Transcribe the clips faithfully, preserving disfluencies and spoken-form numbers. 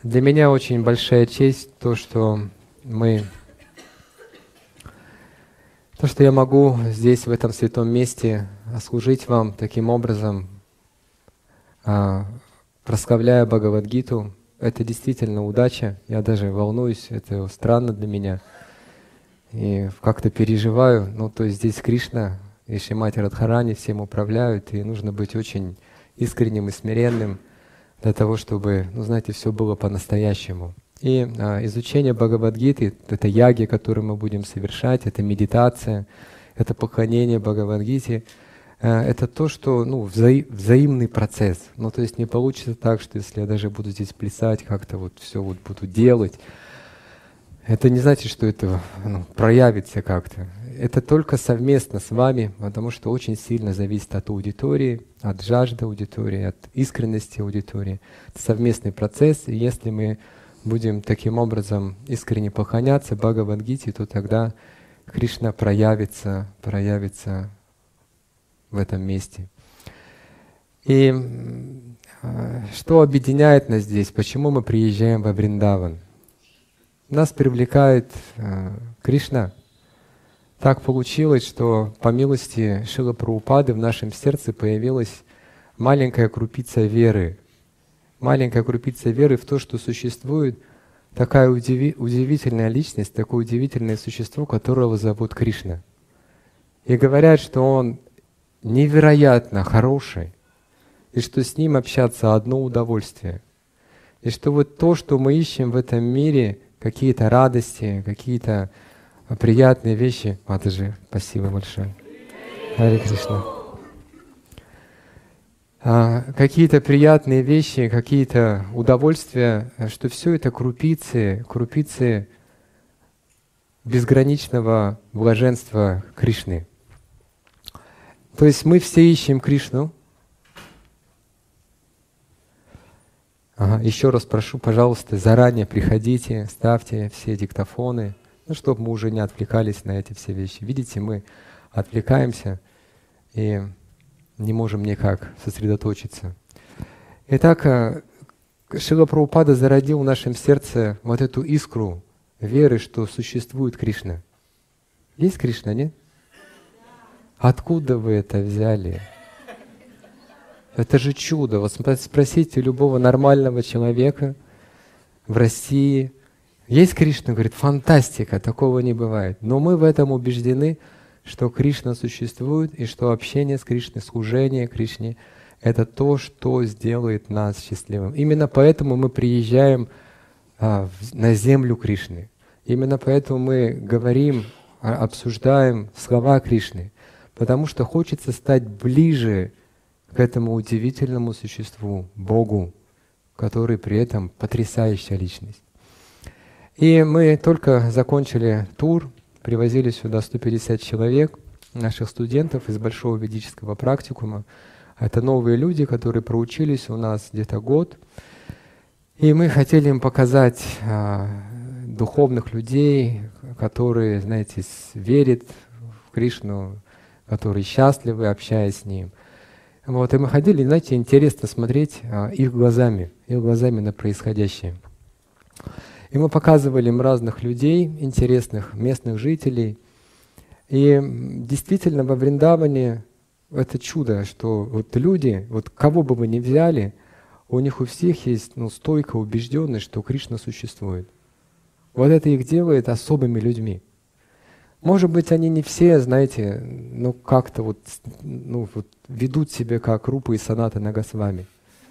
Для меня очень большая честь то, что мы, то, что я могу здесь, в этом святом месте, служить вам таким образом, а, прославляя Бхагавад-гиту. Это действительно удача. Я даже волнуюсь, это странно для меня. И как-то переживаю. Ну, то есть здесь Кришна и Шримати Радхарани всем управляют, и нужно быть очень искренним и смиренным для того, чтобы, ну, знаете, все было по-настоящему. И а, изучение Бхагавад-гиты, это яги, которые мы будем совершать, это медитация, это поклонение Бхагавад-гите, а, это то, что, ну, взаи- взаимный процесс. Ну, то есть не получится так, что если я даже буду здесь плясать, как-то вот все вот буду делать, это не значит, что это, ну, проявится как-то. Это только совместно с вами, потому что очень сильно зависит от аудитории, от жажды аудитории, от искренности аудитории. Это совместный процесс, и если мы будем таким образом искренне поклоняться Бхагавад-гите, то тогда Кришна проявится, проявится в этом месте. И э, что объединяет нас здесь? Почему мы приезжаем во Вриндаван? Нас привлекает э, Кришна. Так получилось, что по милости Шрилы Прабхупады в нашем сердце появилась маленькая крупица веры. Маленькая крупица веры в то, что существует такая удиви- удивительная личность, такое удивительное существо, которого зовут Кришна. И говорят, что он невероятно хороший, и что с ним общаться одно удовольствие. И что вот то, что мы ищем в этом мире, какие-то радости, какие-то приятные вещи. Матаджи, спасибо большое. Харе Кришна. А, какие-то приятные вещи, какие-то удовольствия, что все это крупицы, крупицы безграничного блаженства Кришны. То есть мы все ищем Кришну. Ага, еще раз прошу, пожалуйста, заранее приходите, ставьте все диктофоны, ну, чтобы мы уже не отвлекались на эти все вещи. Видите, мы отвлекаемся и не можем никак сосредоточиться. Итак, Шрила Прабхупада зародил в нашем сердце вот эту искру веры, что существует Кришна. Есть Кришна, нет? Откуда вы это взяли? Это же чудо. Вот спросите любого нормального человека в России, есть Кришна? Говорит, фантастика, такого не бывает. Но мы в этом убеждены, что Кришна существует, и что общение с Кришной, служение Кришне — это то, что сделает нас счастливым. Именно поэтому мы приезжаем а, в, на землю Кришны. Именно поэтому мы говорим, а, обсуждаем слова Кришны. Потому что хочется стать ближе к этому удивительному существу, Богу, который при этом потрясающая личность. И мы только закончили тур, привозили сюда сто пятьдесят человек, наших студентов из Большого ведического практикума. Это новые люди, которые проучились у нас где-то год. И мы хотели им показать а, духовных людей, которые, знаете, верят в Кришну, которые счастливы, общаясь с Ним. Вот, и мы ходили, знаете, интересно смотреть а, их глазами, их глазами на происходящее. И мы показывали им разных людей, интересных местных жителей. И действительно во Вриндаване это чудо, что вот люди, вот кого бы вы ни взяли, у них у всех есть, ну, стойкая убежденность, что Кришна существует. Вот это их делает особыми людьми. Может быть, они не все, знаете, ну как-то вот, ну, вот ведут себя как Рупа и Санатана Госвами.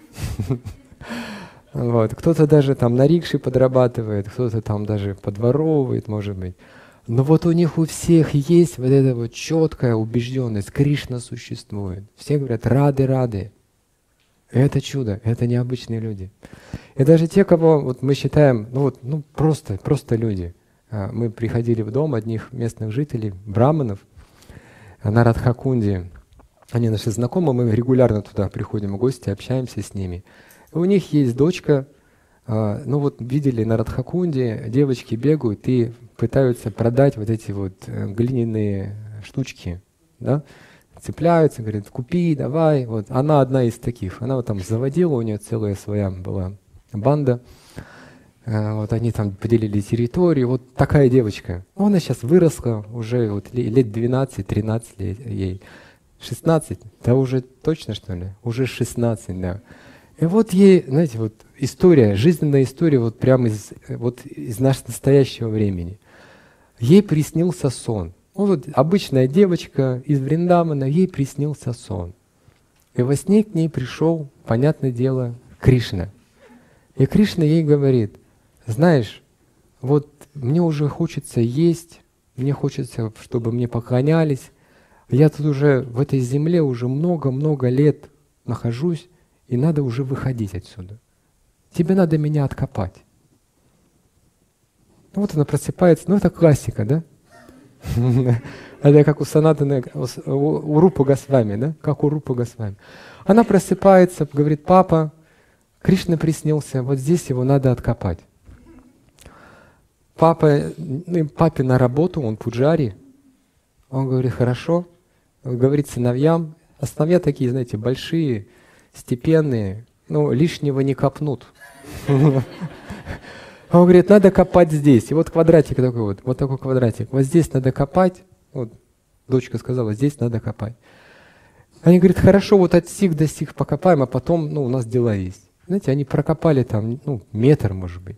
Вот. Кто-то даже там на рикше подрабатывает, кто-то там даже подворовывает, может быть. Но вот у них у всех есть вот эта вот четкая убежденность, Кришна существует. Все говорят, рады, рады. Это чудо, это необычные люди. И даже те, кого вот мы считаем, ну вот, ну просто, просто люди. Мы приходили в дом одних местных жителей, браманов, на Радхакунде. Они наши знакомые, мы регулярно туда приходим в гости, общаемся с ними. И у них есть дочка, ну вот видели на Радхакунде, девочки бегают и пытаются продать вот эти вот глиняные штучки, да? Цепляются, говорят, купи, давай. Вот. Она одна из таких. Она вот там заводила, у нее целая своя была банда. Вот они там поделили территорию. Вот такая девочка. Она сейчас выросла, уже вот лет двенадцать-тринадцать лет ей. шестнадцать? Да уже точно, что ли? Уже шестнадцать, да. И вот ей, знаете, вот история, жизненная история вот прямо из, вот из нашего настоящего времени. Ей приснился сон. Ну, вот обычная девочка из Вриндавана, ей приснился сон. И во сне к ней пришел, понятное дело, Кришна. И Кришна ей говорит: знаешь, вот мне уже хочется есть, мне хочется, чтобы мне поклонялись. Я тут уже в этой земле уже много-много лет нахожусь, и надо уже выходить отсюда. Тебе надо меня откопать. Ну, вот она просыпается, ну это классика, да? Это как у Санатаны, у Рупы Госвами, да? Как у Рупы Госвами. Она просыпается, говорит: папа, Кришна приснился, вот здесь его надо откопать. Папа, ну, папе на работу, он пуджари. Он говорит: хорошо. Говорит сыновьям, а сыновья такие, знаете, большие, степенные, ну, лишнего не копнут. Он говорит: надо копать здесь. И вот квадратик такой вот, вот такой квадратик. Вот здесь надо копать. Вот дочка сказала: здесь надо копать. Они говорят: хорошо, вот от сих до сих покопаем, а потом, ну, у нас дела есть. Знаете, они прокопали там, ну, метр, может быть.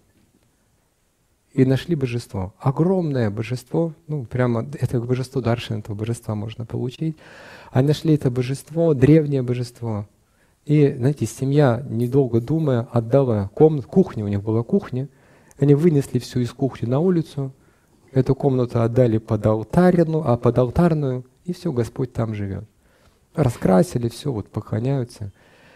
И нашли божество. Огромное божество, ну, прямо это божество Даршина, этого божества можно получить. Они нашли это божество, древнее божество. И, знаете, семья, недолго думая, отдала комнату, кухня, у них была кухня. Они вынесли все из кухни на улицу, эту комнату отдали под алтарную, а под алтарную, и все, Господь там живет. Раскрасили, все, вот поклоняются.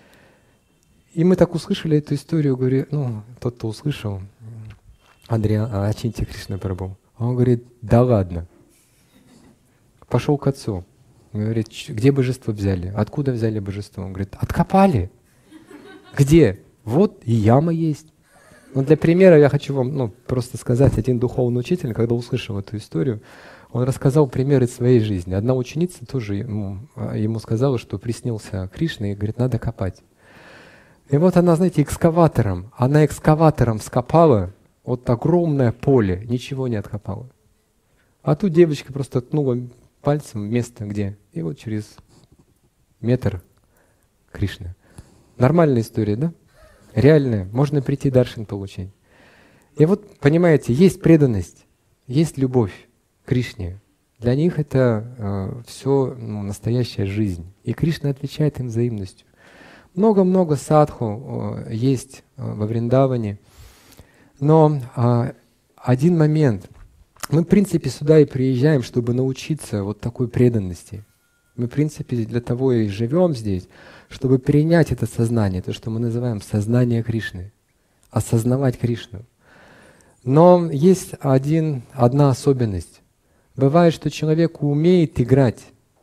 И мы так услышали эту историю, говорю, ну, тот, кто услышал, Андриан, Ачинтья Кришна Прабху, он говорит: да ладно. Пошел к отцу. Говорит: где божество взяли? Откуда взяли божество? Он говорит: откопали. Где? Вот и яма есть. Ну, для примера я хочу вам, ну, просто сказать, один духовный учитель, когда услышал эту историю, он рассказал пример из своей жизни. Одна ученица тоже ему, ему сказала, что приснился Кришна, и говорит: надо копать. И вот она, знаете, экскаватором, она экскаватором скопала вот огромное поле, ничего не откопала. А тут девочка просто ткнула пальцем в место, где, и вот через метр Кришна. Нормальная история, да? Реальная. Можно прийти даршан получить. И вот, понимаете, есть преданность, есть любовь к Кришне. Для них это э, все, ну, настоящая жизнь. И Кришна отвечает им взаимностью. Много-много садху э, есть э, во Вриндаване. Но э, один момент. Мы, в принципе, сюда и приезжаем, чтобы научиться вот такой преданности. Мы, в принципе, для того и живем здесь, чтобы перенять это сознание, то, что мы называем сознание Кришны, осознавать Кришну. Но есть один, одна особенность. Бывает, что человек умеет играть,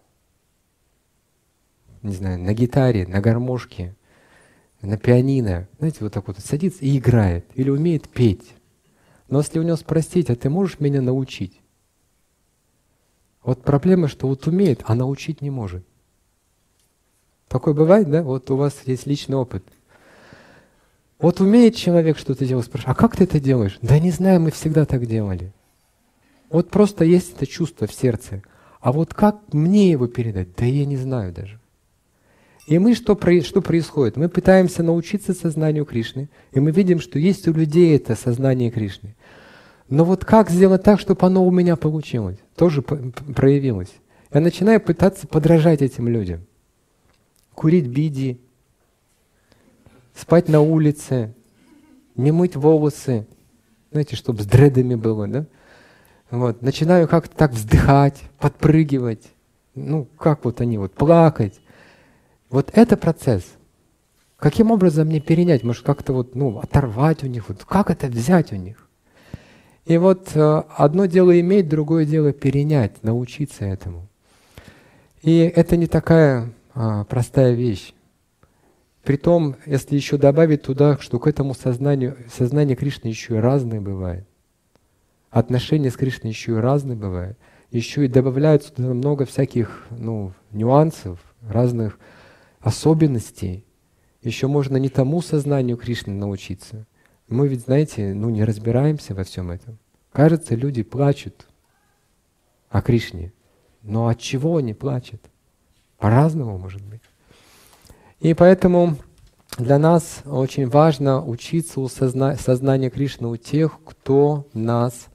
не знаю, на гитаре, на гармошке, на пианино, знаете, вот так вот садится и играет, или умеет петь. Но если у него спросить: а ты можешь меня научить? Вот проблема, что вот умеет, а научить не может. Такое бывает, да? Вот у вас есть личный опыт. Вот умеет человек что-то делать, спрашивает: а как ты это делаешь? Да не знаю, мы всегда так делали. Вот просто есть это чувство в сердце. А вот как мне его передать? Да я не знаю даже. И мы что, что происходит? Мы пытаемся научиться сознанию Кришны, и мы видим, что есть у людей это сознание Кришны. Но вот как сделать так, чтобы оно у меня получилось? Тоже проявилось. Я начинаю пытаться подражать этим людям. Курить биди, спать на улице, не мыть волосы, знаете, чтобы с дредами было, да? Вот. Начинаю как-то так вздыхать, подпрыгивать, ну как вот они, вот плакать. Вот это процесс. Каким образом мне перенять? Может, как-то вот, ну, оторвать у них, вот как это взять у них? И вот э, одно дело иметь, другое дело перенять, научиться этому. И это не такая э, простая вещь. Притом, если еще добавить туда, что к этому сознанию, сознание Кришны еще и разное бывает. Отношения с Кришной еще и разные бывают. Еще и добавляются туда много всяких, ну, нюансов, разных особенностей. Еще можно не тому сознанию Кришны научиться, Мы ведь, знаете, ну не разбираемся во всем этом. Кажется, люди плачут о Кришне. Но от чего они плачут? По-разному, может быть. И поэтому для нас очень важно учиться у созна- сознания Кришны у тех, кто нас,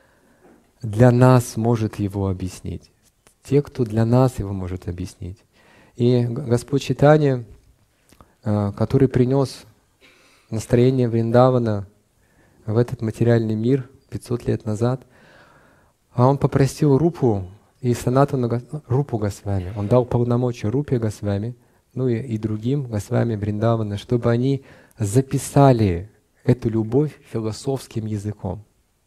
для нас может его объяснить. Те, кто для нас его может объяснить. И Господь Чайтанья, который принес настроение Вриндавана в этот материальный мир пятьсот лет назад, а он попросил Рупу и Санатану Рупу Госвами, он дал полномочия Рупе Госвами, ну и, и другим Госвами Вриндавана, чтобы они записали эту любовь философским языком.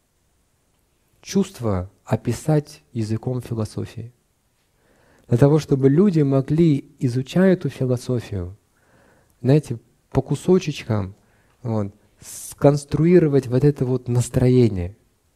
Чувство описать языком философии. Для того, чтобы люди могли, изучая эту философию, знаете, по кусочечкам вот, сконструировать вот это вот настроение,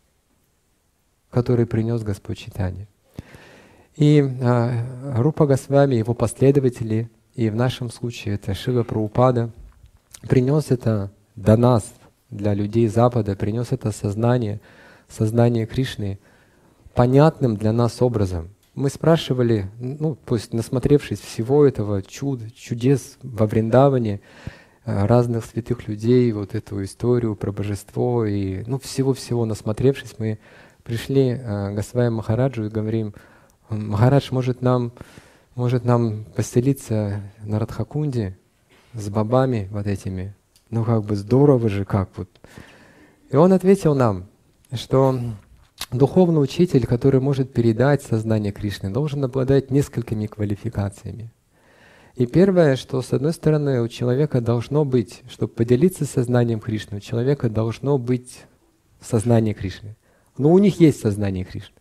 которое принес Господь Чайтанья. И а, Рупа Госвами, его последователи, и в нашем случае это Шрила Прабхупада, принес это до нас, для людей Запада, принес это сознание, сознание Кришны понятным для нас образом. Мы спрашивали, ну, то есть насмотревшись всего этого чуда, чудес во Вриндаване, разных святых людей, вот эту историю про божество и ну, всего-всего насмотревшись, мы пришли к Госвами Махараджу и говорим: Махарадж, может нам, может нам поселиться на Радхакунде с бабами вот этими? Ну как бы здорово же, как вот. И он ответил нам, что духовный учитель, который может передать сознание Кришны, должен обладать несколькими квалификациями. И первое, что с одной стороны у человека должно быть, чтобы поделиться сознанием Кришны, у человека должно быть сознание Кришны. Но у них есть сознание Кришны.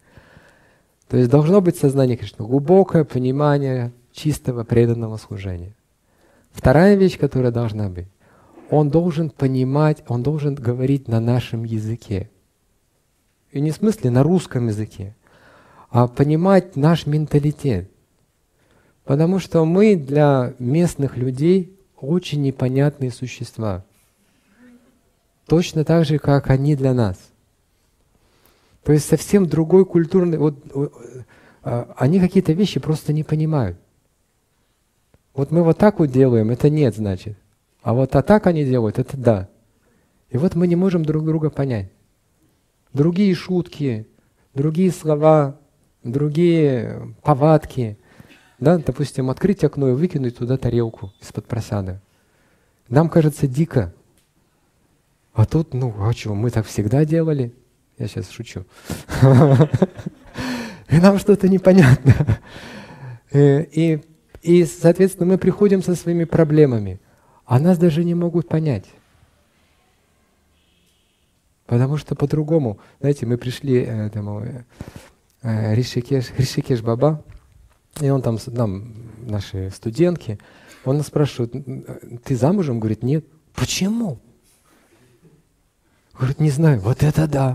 То есть должно быть сознание Кришны, глубокое понимание чистого преданного служения. Вторая вещь, которая должна быть, он должен понимать, он должен говорить на нашем языке. И не в смысле на русском языке, а понимать наш менталитет. Потому что мы для местных людей очень непонятные существа. Точно так же, как они для нас. То есть совсем другой культурный... Вот, они какие-то вещи просто не понимают. Вот мы вот так вот делаем, это нет, значит. А вот а так они делают, это да. И вот мы не можем друг друга понять. Другие шутки, другие слова, другие повадки. Да, допустим, открыть окно и выкинуть туда тарелку из-под просада. Нам кажется дико. А тут, ну, а что, мы так всегда делали? Я сейчас шучу. И нам что-то непонятно. И, и, соответственно, мы приходим со своими проблемами, а нас даже не могут понять. Потому что по-другому, знаете, мы пришли этому Ришикеш, Ришикеш Баба, и он там, там, наши студентки, он нас спрашивает: ты замужем? Говорит: нет. Почему? Говорит: не знаю. Вот это да.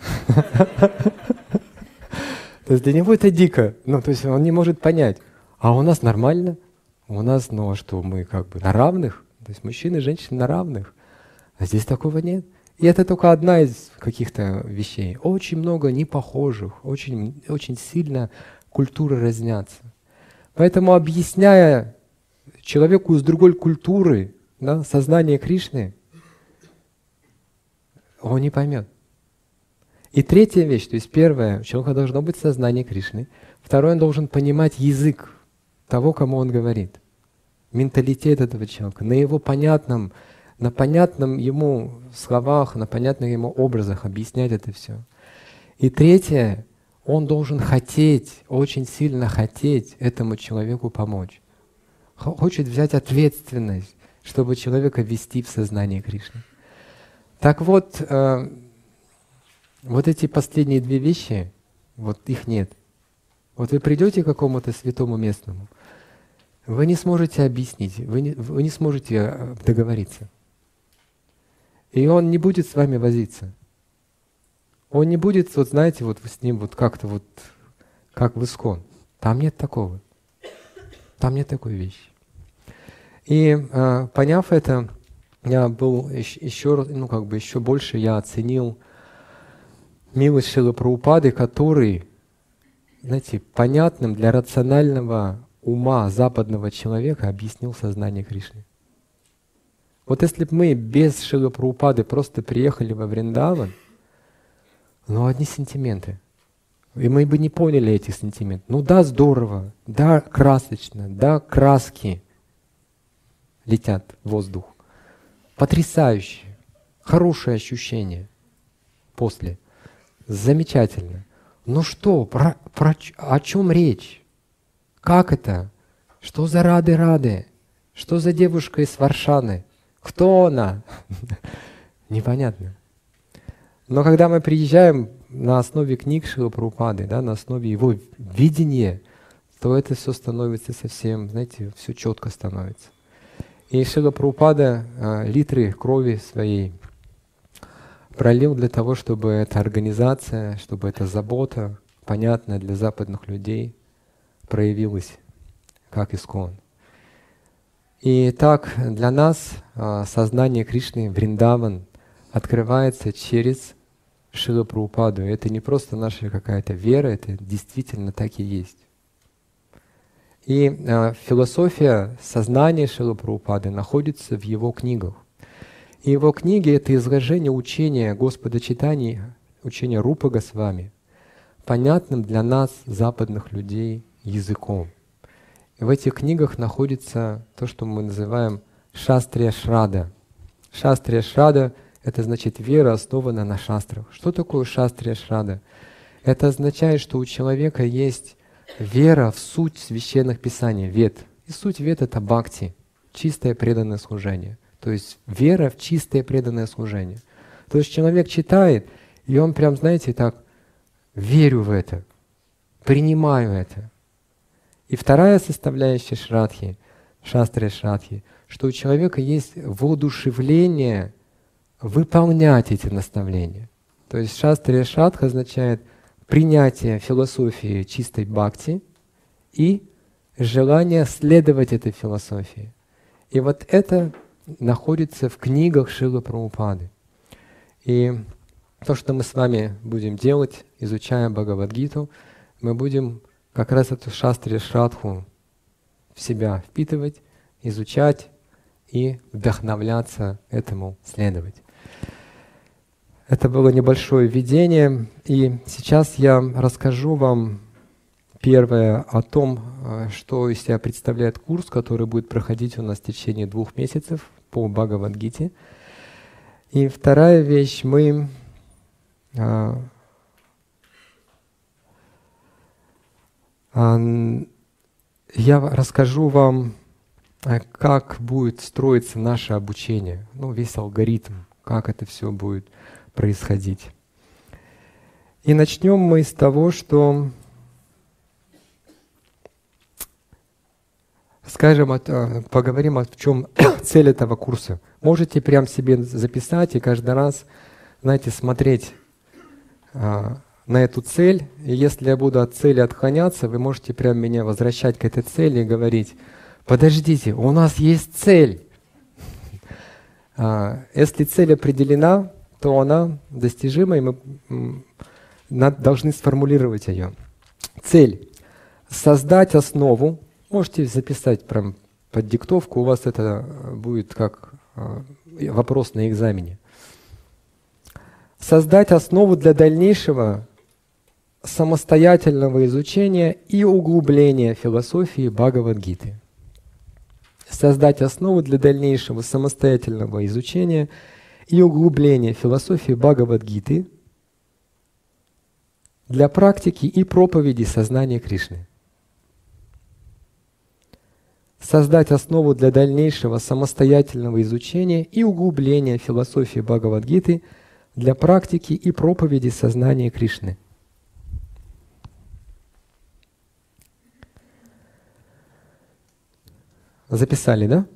То есть для него это дико. Ну, то есть он не может понять. А у нас нормально. У нас, ну а что, мы как бы на равных. То есть мужчины и женщины на равных. А здесь такого нет. И это только одна из каких-то вещей. Очень много непохожих, очень, очень сильно культуры разнятся. Поэтому, объясняя человеку из другой культуры, да, сознание Кришны, он не поймет. И третья вещь, то есть первое, у человека должно быть сознание Кришны. Второе, он должен понимать язык того, кому он говорит. Менталитет этого человека, на его понятном, на понятном ему словах, на понятных ему образах объяснять это все. И третье, он должен хотеть, очень сильно хотеть этому человеку помочь. Хочет взять ответственность, чтобы человека ввести в сознание Кришны. Так вот, э, вот эти последние две вещи, вот их нет. Вот вы придете к какому-то святому местному, вы не сможете объяснить, вы не, вы не сможете договориться. И он не будет с вами возиться. Он не будет, вот знаете, вот с ним вот как-то вот, как в Искон. Там нет такого. Там нет такой вещи. И э, поняв это, я был еще, ну, как бы еще больше я оценил милость Шрилы Прабхупады, который, знаете, понятным для рационального ума западного человека объяснил сознание Кришны. Вот если бы мы без Шрилы Прабхупады просто приехали во Вриндаван, ну, одни сентименты. И мы бы не поняли этих сентиментов. Ну да, здорово, да, красочно, да, краски летят в воздух. Потрясающе, хорошее ощущение после. Замечательно. Ну что, про, про, о чем речь? Как это? Что за Рады-Рады? Что за девушка из Варшаны? Кто она? Непонятно. Но когда мы приезжаем на основе книг Шрилы Прабхупады, да, на основе его видения, то это все становится совсем, знаете, все четко становится. И Шрила Прабхупада э, литры крови своей пролил для того, чтобы эта организация, чтобы эта забота, понятная для западных людей, проявилась как ИСККОН. И так для нас э, сознание Кришны Вриндаван открывается через Шрилу Прабхупаду. Это не просто наша какая-то вера, это действительно так и есть. И э, философия сознания Шрилы Прабхупады находится в его книгах. И его книги — это изложение учения Господа Чайтаньи, учения Рупы Госвами, понятным для нас, западных людей, языком. И в этих книгах находится то, что мы называем Шастрия Шрада. Шастрия Шрада — это значит вера, основанная на шастрах. Что такое Шастрия Шрада? Это означает, что у человека есть вера в суть священных писаний, вед. И суть вед — это бхакти, чистое преданное служение. То есть вера в чистое преданное служение. То есть человек читает, и он прям, знаете, так, верю в это, принимаю это. И вторая составляющая шрадхи, шастрия шрадхи, что у человека есть воодушевление выполнять эти наставления. То есть шастрия шрадха означает принятие философии чистой бхакти и желание следовать этой философии. И вот это находится в книгах Шрилы Прабхупады. И то, что мы с вами будем делать, изучая Бхагавад-гиту, мы будем как раз эту шастрия шрадху в себя впитывать, изучать и вдохновляться этому следовать. Это было небольшое введение, и сейчас я расскажу вам первое о том, что из себя представляет курс, который будет проходить у нас в течение двух месяцев по Бхагавад-гите. И вторая вещь, мы а, а, я расскажу вам, как будет строиться наше обучение, ну, весь алгоритм, как это все будет происходить. И начнем мы с того, что скажем, поговорим о чем цель этого курса. Можете прям себе записать и каждый раз, знаете, смотреть а, на эту цель. И если я буду от цели отклоняться, вы можете прям меня возвращать к этой цели и говорить: подождите, у нас есть цель. А, если цель определена, то она достижима, и мы должны сформулировать ее. Цель — создать основу. Можете записать прям под диктовку, у вас это будет как вопрос на экзамене. Создать основу для дальнейшего самостоятельного изучения и углубления философии Бхагавад-гиты. Создать основу для дальнейшего самостоятельного изучения и углубления философии Бхагавад-гиты для практики и проповеди сознания Кришны. Создать основу для дальнейшего самостоятельного изучения и углубления философии Бхагавад-гиты для практики и проповеди сознания Кришны. Записали, да?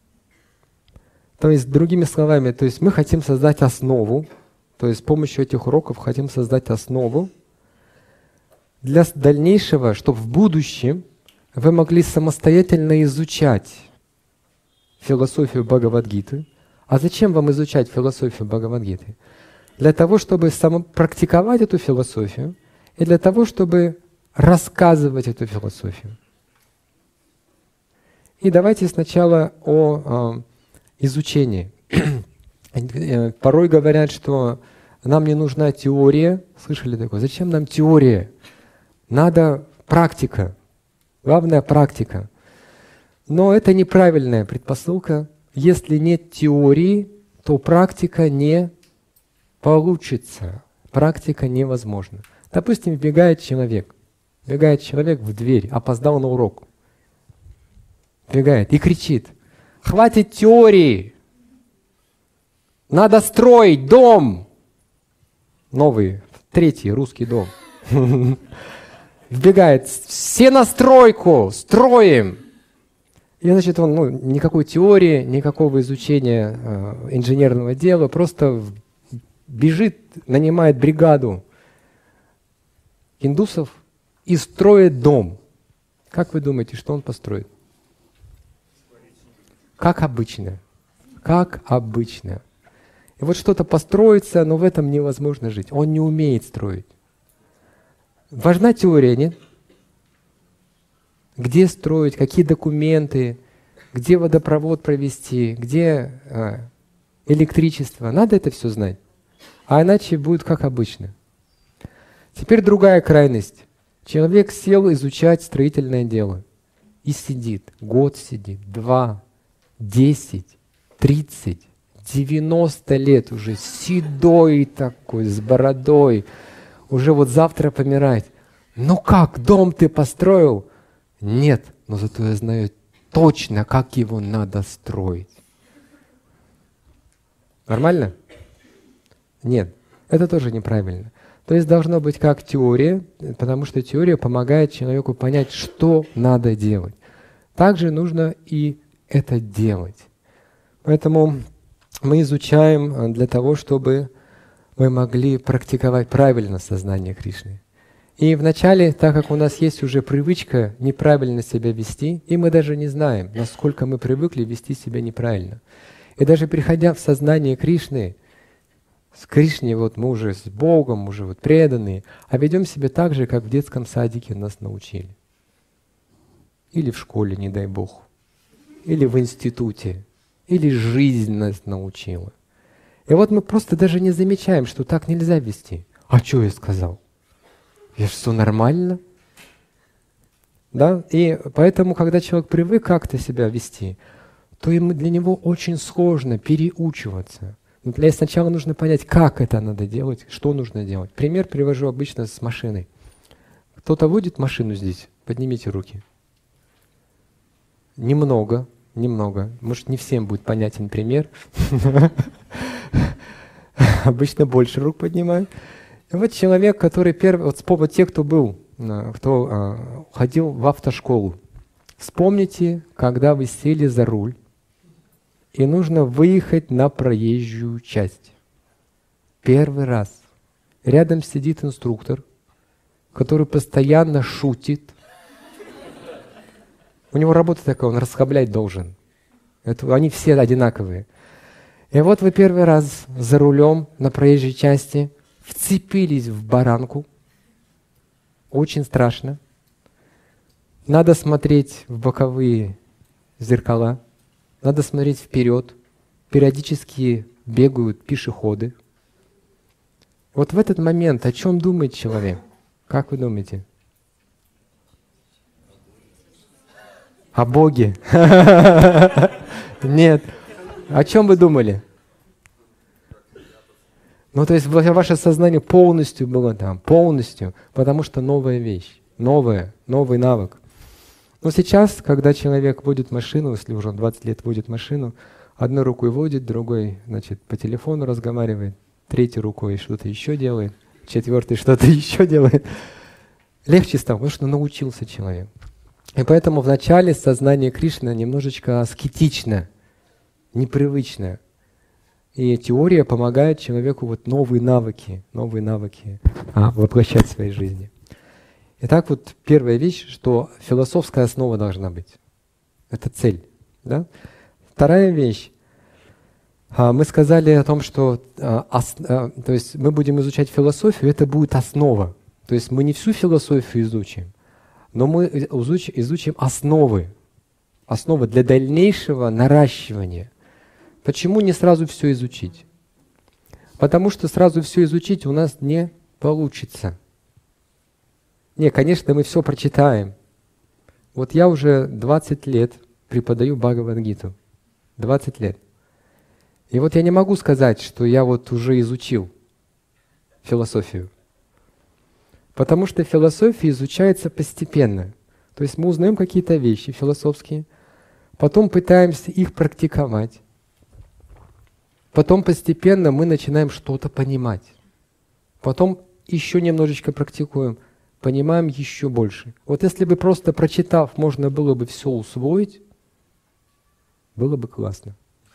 То есть, другими словами, то есть мы хотим создать основу, то есть с помощью этих уроков хотим создать основу для дальнейшего, чтобы в будущем вы могли самостоятельно изучать философию Бхагавад-гиты, А зачем вам изучать философию Бхагавад-гиты? Для того, чтобы самопрактиковать эту философию и для того, чтобы рассказывать эту философию. И давайте сначала о э, изучении. Порой говорят, что нам не нужна теория. Слышали такое? Зачем нам теория? Надо практика. Главное — практика. Но это неправильная предпосылка. Если нет теории, то практика не получится. Практика невозможна. Допустим, вбегает человек. Вбегает человек в дверь, опоздал на урок. Вбегает и кричит: «Хватит теории! Надо строить дом!» Новый, третий русский дом. Вбегает: «Все на стройку! Строим!» И, значит, он, ну, никакой теории, никакого изучения э, инженерного дела, просто бежит, нанимает бригаду индусов и строит дом. Как вы думаете, что он построит? Как обычно. Как обычно. И вот что-то построится, но в этом невозможно жить. Он не умеет строить. Важна теория, нет? Где строить, какие документы, где водопровод провести, где а, электричество. Надо это все знать. А иначе будет как обычно. Теперь другая крайность. Человек сел изучать строительное дело. И сидит. Год сидит, два, десять, тридцать, девяносто лет уже. Седой такой, с бородой. Уже вот завтра помирать. Ну как, дом ты построил? Нет, но зато я знаю точно, как его надо строить. Нормально? Нет, это тоже неправильно. То есть должно быть как теория, потому что теория помогает человеку понять, что надо делать. Также нужно и это делать. Поэтому мы изучаем для того, чтобы мы могли практиковать правильно сознание Кришны. И вначале, так как у нас есть уже привычка неправильно себя вести, и мы даже не знаем, насколько мы привыкли вести себя неправильно. И даже приходя в сознание Кришны, с Кришной вот мы уже с Богом, уже вот преданные, а ведем себя так же, как в детском садике нас научили. Или в школе, не дай Бог. Или в институте. Или жизнь нас научила. И вот мы просто даже не замечаем, что так нельзя вести. А что я сказал? Я же все нормально. Да? И поэтому, когда человек привык как-то себя вести, то ему, для него очень сложно переучиваться. Но для сначала нужно понять, как это надо делать, что нужно делать. Пример привожу обычно с машиной. Кто-то водит машину здесь? Поднимите руки. Немного, немного. Может, не всем будет понятен пример. Обычно больше рук поднимают. И вот человек, который первый, вот вспомните, те, кто был, кто а, ходил в автошколу, вспомните, когда вы сели за руль, и нужно выехать на проезжую часть. Первый раз. Рядом сидит инструктор, который постоянно шутит. У него работа такая, он расхвалять должен. Это, они все одинаковые. И вот вы первый раз за рулем на проезжей части вцепились в баранку. Очень страшно. Надо смотреть в боковые зеркала. Надо смотреть вперед. Периодически бегают пешеходы. Вот в этот момент о чем думает человек? Как вы думаете? О Боге. Нет. О чем вы думали? Ну, то есть ваше сознание полностью было там, полностью, потому что новая вещь, новая, новый навык. Но сейчас, когда человек водит машину, если уже он двадцать лет водит машину, одной рукой водит, другой, значит, по телефону разговаривает, третьей рукой что-то еще делает, четвертой что-то еще делает, легче стало, потому что научился человек. И поэтому вначале сознание Кришны немножечко аскетично, непривычно. И теория помогает человеку вот новые навыки, новые навыки а, воплощать в своей жизни. Итак, вот первая вещь, что философская основа должна быть. Это цель. Да? Вторая вещь. Мы сказали о том, что то есть мы будем изучать философию, это будет основа. То есть мы не всю философию изучим, но мы изучим основы, основы для дальнейшего наращивания. Почему не сразу все изучить? Потому что сразу все изучить у нас не получится. Не, конечно, мы все прочитаем. Вот я уже двадцать лет преподаю Бхагавад-гиту. двадцать лет. И вот я не могу сказать, что я вот уже изучил философию. Потому что философия изучается постепенно. То есть мы узнаем какие-то вещи философские, потом пытаемся их практиковать. Потом постепенно мы начинаем что-то понимать. Потом еще немножечко практикуем, понимаем еще больше. Вот если бы просто прочитав, можно было бы все усвоить, было бы классно.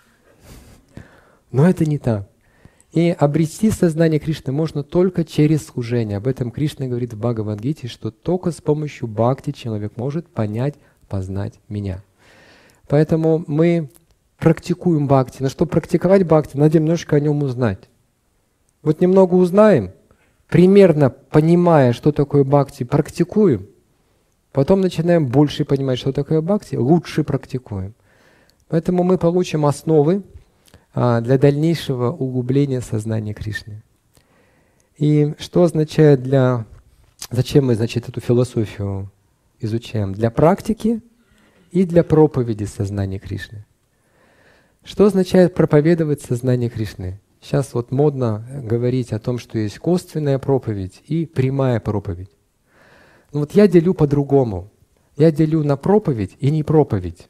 Но это не так. И обрести сознание Кришны можно только через служение. Об этом Кришна говорит в Бхагавад-гите, что только с помощью бхакти человек может понять, познать меня. Поэтому мы практикуем бхакти. Но чтобы практиковать бхакти, надо немножко о нем узнать. Вот немного узнаем, примерно понимая, что такое бхакти, практикуем. Потом начинаем больше понимать, что такое бхакти, лучше практикуем. Поэтому мы получим основы для дальнейшего углубления сознания Кришны. И что означает для... Зачем мы, значит, эту философию изучаем? Для практики и для проповеди сознания Кришны. Что означает проповедовать сознание Кришны? Сейчас вот модно говорить о том, что есть косвенная проповедь и прямая проповедь. Но вот я делю по-другому. Я делю на проповедь и не проповедь.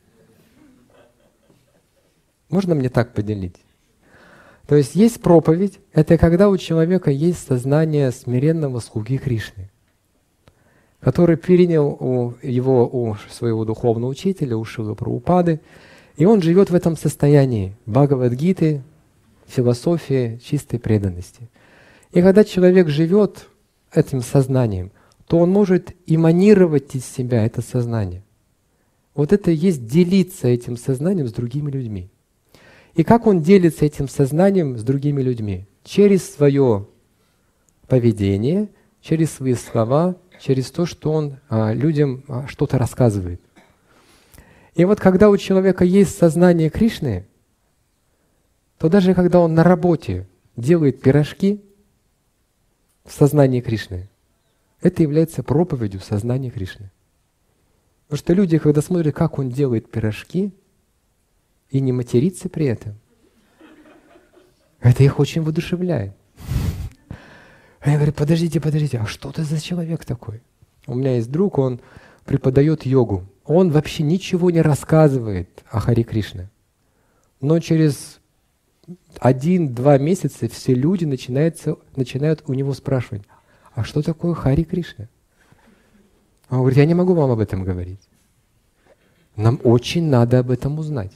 Можно мне так поделить? То есть есть проповедь, это когда у человека есть сознание смиренного слуги Кришны, который перенял у его, у своего духовного учителя, у Шрилы Прабхупады, и он живет в этом состоянии Бхагавад-гиты, философии чистой преданности. И когда человек живет этим сознанием, то он может эманировать из себя это сознание. Вот это и есть делиться этим сознанием с другими людьми. И как он делится этим сознанием с другими людьми? Через свое поведение, через свои слова, через то, что он а, людям а, что-то рассказывает. И вот когда у человека есть сознание Кришны, то даже когда он на работе делает пирожки в сознании Кришны, это является проповедью сознания Кришны. Потому что люди, когда смотрят, как он делает пирожки, и не материться при этом, это их очень воодушевляет. Они говорят: подождите, подождите, а что ты за человек такой? У меня есть друг, он преподает йогу. Он вообще ничего не рассказывает о Харе Кришне. Но через один-два месяца все люди начинаются, начинают у него спрашивать: а что такое Харе Кришна? Он говорит: я не могу вам об этом говорить. Нам очень надо об этом узнать.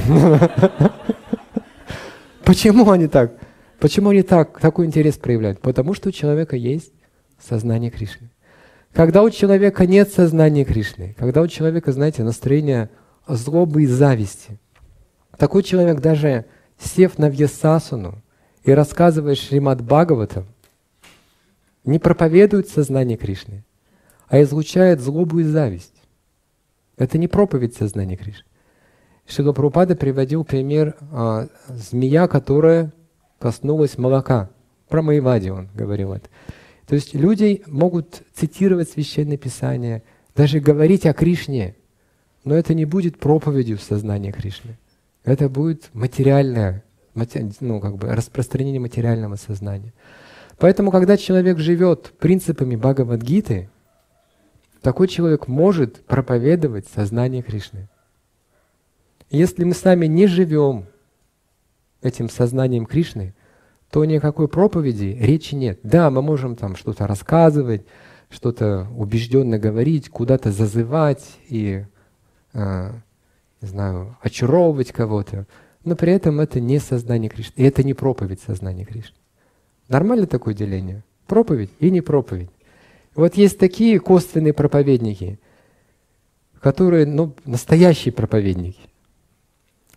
Почему они так? Почему они так, такой интерес проявляют? Потому что у человека есть сознание Кришны. Когда у человека нет сознания Кришны, когда у человека, знаете, настроение злобы и зависти, такой человек, даже сев на вьясасану и рассказывая Шримад Бхагаватам, не проповедует сознание Кришны, а излучает злобу и зависть. Это не проповедь сознания Кришны. Шрила Прабхупада приводил пример а, змея, которая коснулась молока. Про Майявади он говорил это. То есть люди могут цитировать Священное Писание, даже говорить о Кришне, но это не будет проповедью сознания Кришны. Это будет материальное, ну, как бы распространение материального сознания. Поэтому, когда человек живет принципами Бхагавад-гиты, такой человек может проповедовать сознание Кришны. Если мы сами не живем этим сознанием Кришны, то никакой проповеди речи нет. Да, мы можем там что-то рассказывать, что-то убежденно говорить, куда-то зазывать и, э, не знаю, очаровывать кого-то, но при этом это не сознание Кришны, и это не проповедь сознания Кришны. Нормально такое деление? Проповедь и не проповедь. Вот есть такие косвенные проповедники, которые, ну, настоящие проповедники.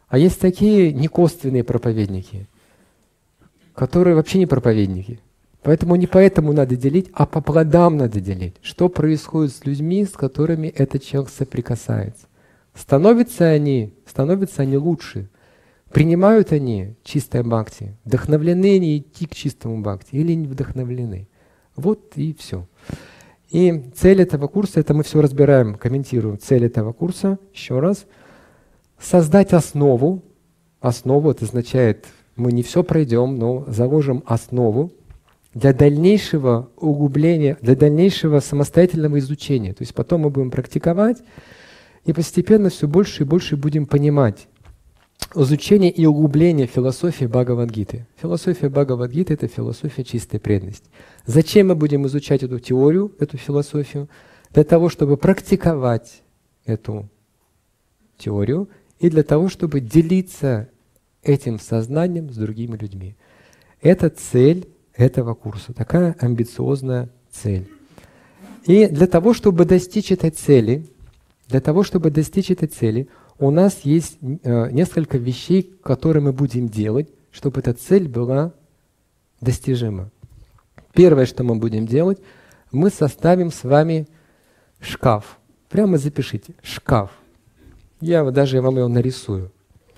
А есть такие некосвенные проповедники, которые вообще не проповедники. Поэтому не поэтому надо делить, а по плодам надо делить. Что происходит с людьми, с которыми этот человек соприкасается? Становятся они, становятся они лучше? Принимают они чистое бхакти? Вдохновлены они идти к чистому бхакти или не вдохновлены? Вот и все. И цель этого курса, это мы все разбираем, комментируем. Цель этого курса, еще раз, создать основу. Основу, это означает, мы не все пройдем, но заложим основу для дальнейшего углубления, для дальнейшего самостоятельного изучения. То есть потом мы будем практиковать, и постепенно все больше и больше будем понимать изучение и углубление философии Бхагавад-гиты. Философия Бхагавад-гиты — это философия чистой преданности. Зачем мы будем изучать эту теорию, эту философию? Для того, чтобы практиковать эту теорию и для того, чтобы делиться этим сознанием с другими людьми. Это цель этого курса, такая амбициозная цель. И для того, чтобы достичь этой цели, для того, чтобы достичь этой цели, у нас есть э, несколько вещей, которые мы будем делать, чтобы эта цель была достижима. Первое, что мы будем делать, мы составим с вами шкаф. Прямо запишите. Шкаф. Я вот даже вам его нарисую.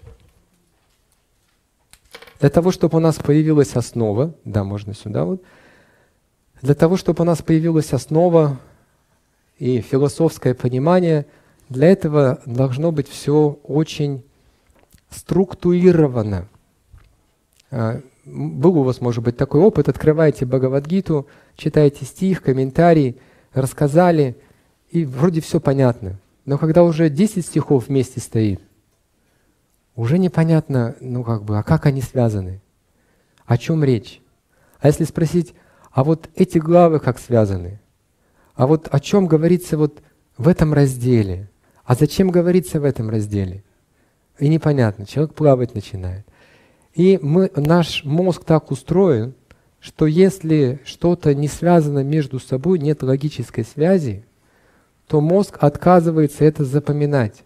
Для того, чтобы у нас появилась основа, да, можно сюда вот, для того, чтобы у нас появилась основа и философское понимание, для этого должно быть все очень структурировано. Был у вас, может быть, такой опыт, открываете Бхагавад-гиту, читаете стих, комментарий, рассказали, и вроде все понятно. Но когда уже десять стихов вместе стоит, уже непонятно, ну как бы, а как они связаны? О чем речь? А если спросить, а вот эти главы как связаны? А вот о чем говорится вот в этом разделе? А зачем говорится в этом разделе? И непонятно, человек плавать начинает. И мы, наш мозг так устроен, что если что-то не связано между собой, нет логической связи, то мозг отказывается это запоминать.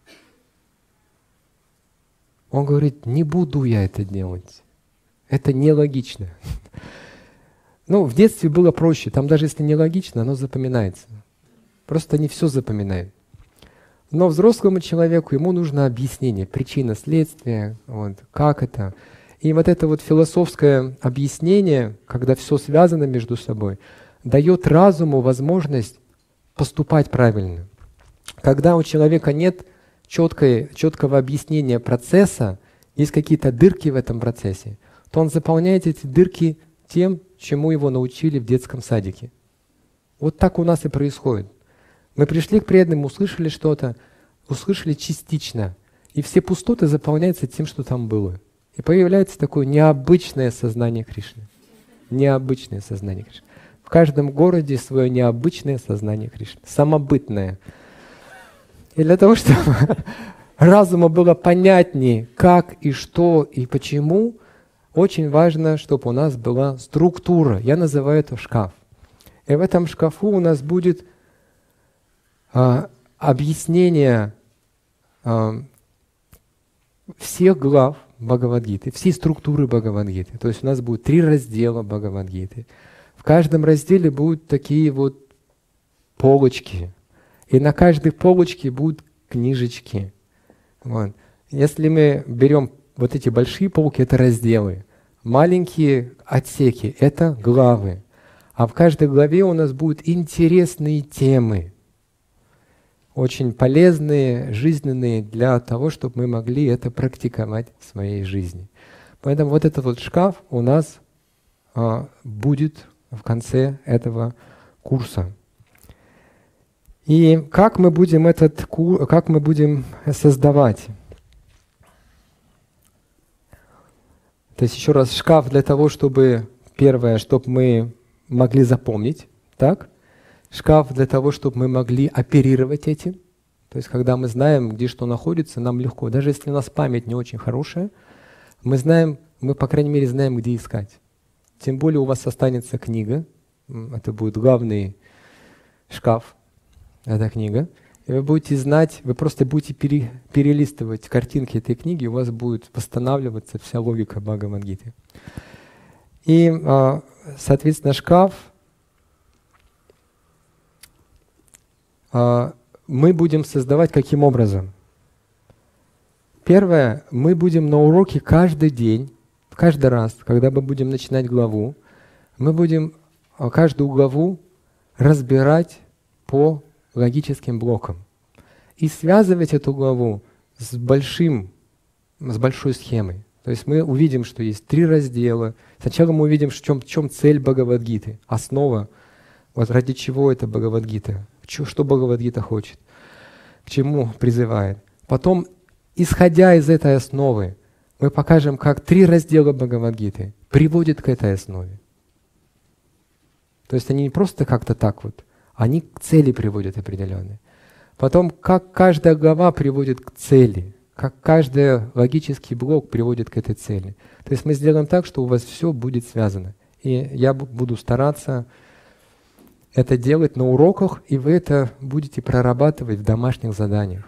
Он говорит, не буду я это делать. Это нелогично. Ну, в детстве было проще. Там даже если нелогично, оно запоминается. Просто не все запоминает. Но взрослому человеку ему нужно объяснение, причина, следствие, вот, как это. И вот это вот философское объяснение, когда все связано между собой, дает разуму возможность поступать правильно. Когда у человека нет четкой, четкого объяснения процесса, есть какие-то дырки в этом процессе, то он заполняет эти дырки тем, чему его научили в детском садике. Вот так у нас и происходит. Мы пришли к преданным, услышали что-то, услышали частично, и все пустоты заполняются тем, что там было. И появляется такое необычное сознание Кришны. Необычное сознание Кришны. В каждом городе свое необычное сознание Кришны, самобытное. И для того, чтобы разуму было понятнее, как и что и почему, очень важно, чтобы у нас была структура. Я называю это шкаф. И в этом шкафу у нас будет а, объяснение а, всех глав Бхагавад-гиты, всей структуры Бхагавад-гиты. То есть у нас будет три раздела Бхагавад-гиты. В каждом разделе будут такие вот полочки. И на каждой полочке будут книжечки. Вот. Если мы берем вот эти большие полки, это разделы. Маленькие отсеки — это главы. А в каждой главе у нас будут интересные темы. Очень полезные, жизненные для того, чтобы мы могли это практиковать в своей жизни. Поэтому вот этот вот шкаф у нас а, будет в конце этого курса. И как мы будем этот курс, как мы будем создавать? То есть еще раз, шкаф для того, чтобы, первое, чтобы мы могли запомнить, так? Шкаф для того, чтобы мы могли оперировать этим. То есть когда мы знаем, где что находится, нам легко. Даже если у нас память не очень хорошая, мы знаем, мы, по крайней мере, знаем, где искать. Тем более у вас останется книга, это будет главный шкаф, эта книга. И вы будете знать, вы просто будете пере, перелистывать картинки этой книги, и у вас будет восстанавливаться вся логика Бхагавад-гиты. И, соответственно, шкаф мы будем создавать каким образом? Первое, мы будем на уроке каждый день, каждый раз, когда мы будем начинать главу, мы будем каждую главу разбирать по логическим блокам и связывать эту главу с большим, с большой схемой. То есть мы увидим, что есть три раздела. Сначала мы увидим, в чем, в чем цель Бхагавад-гиты, основа, вот ради чего это Бхагавад-гита, что Бхагавад-гита хочет, к чему призывает. Потом, исходя из этой основы, мы покажем, как три раздела Бхагавад-гиты приводят к этой основе. То есть они не просто как-то так вот, они к цели приводят определенные. Потом, как каждая глава приводит к цели, как каждый логический блок приводит к этой цели. То есть мы сделаем так, что у вас все будет связано. И я буду стараться это делать на уроках, и вы это будете прорабатывать в домашних заданиях.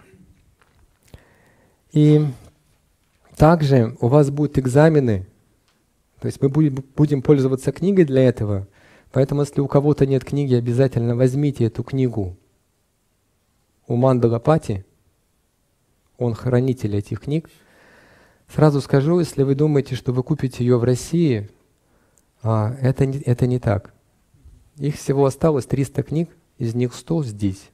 И также у вас будут экзамены, то есть мы будем пользоваться книгой для этого, поэтому если у кого-то нет книги, обязательно возьмите эту книгу у Мандалапати, он хранитель этих книг. Сразу скажу, если вы думаете, что вы купите ее в России, это не, это не так. Их всего осталось триста книг, из них сто здесь.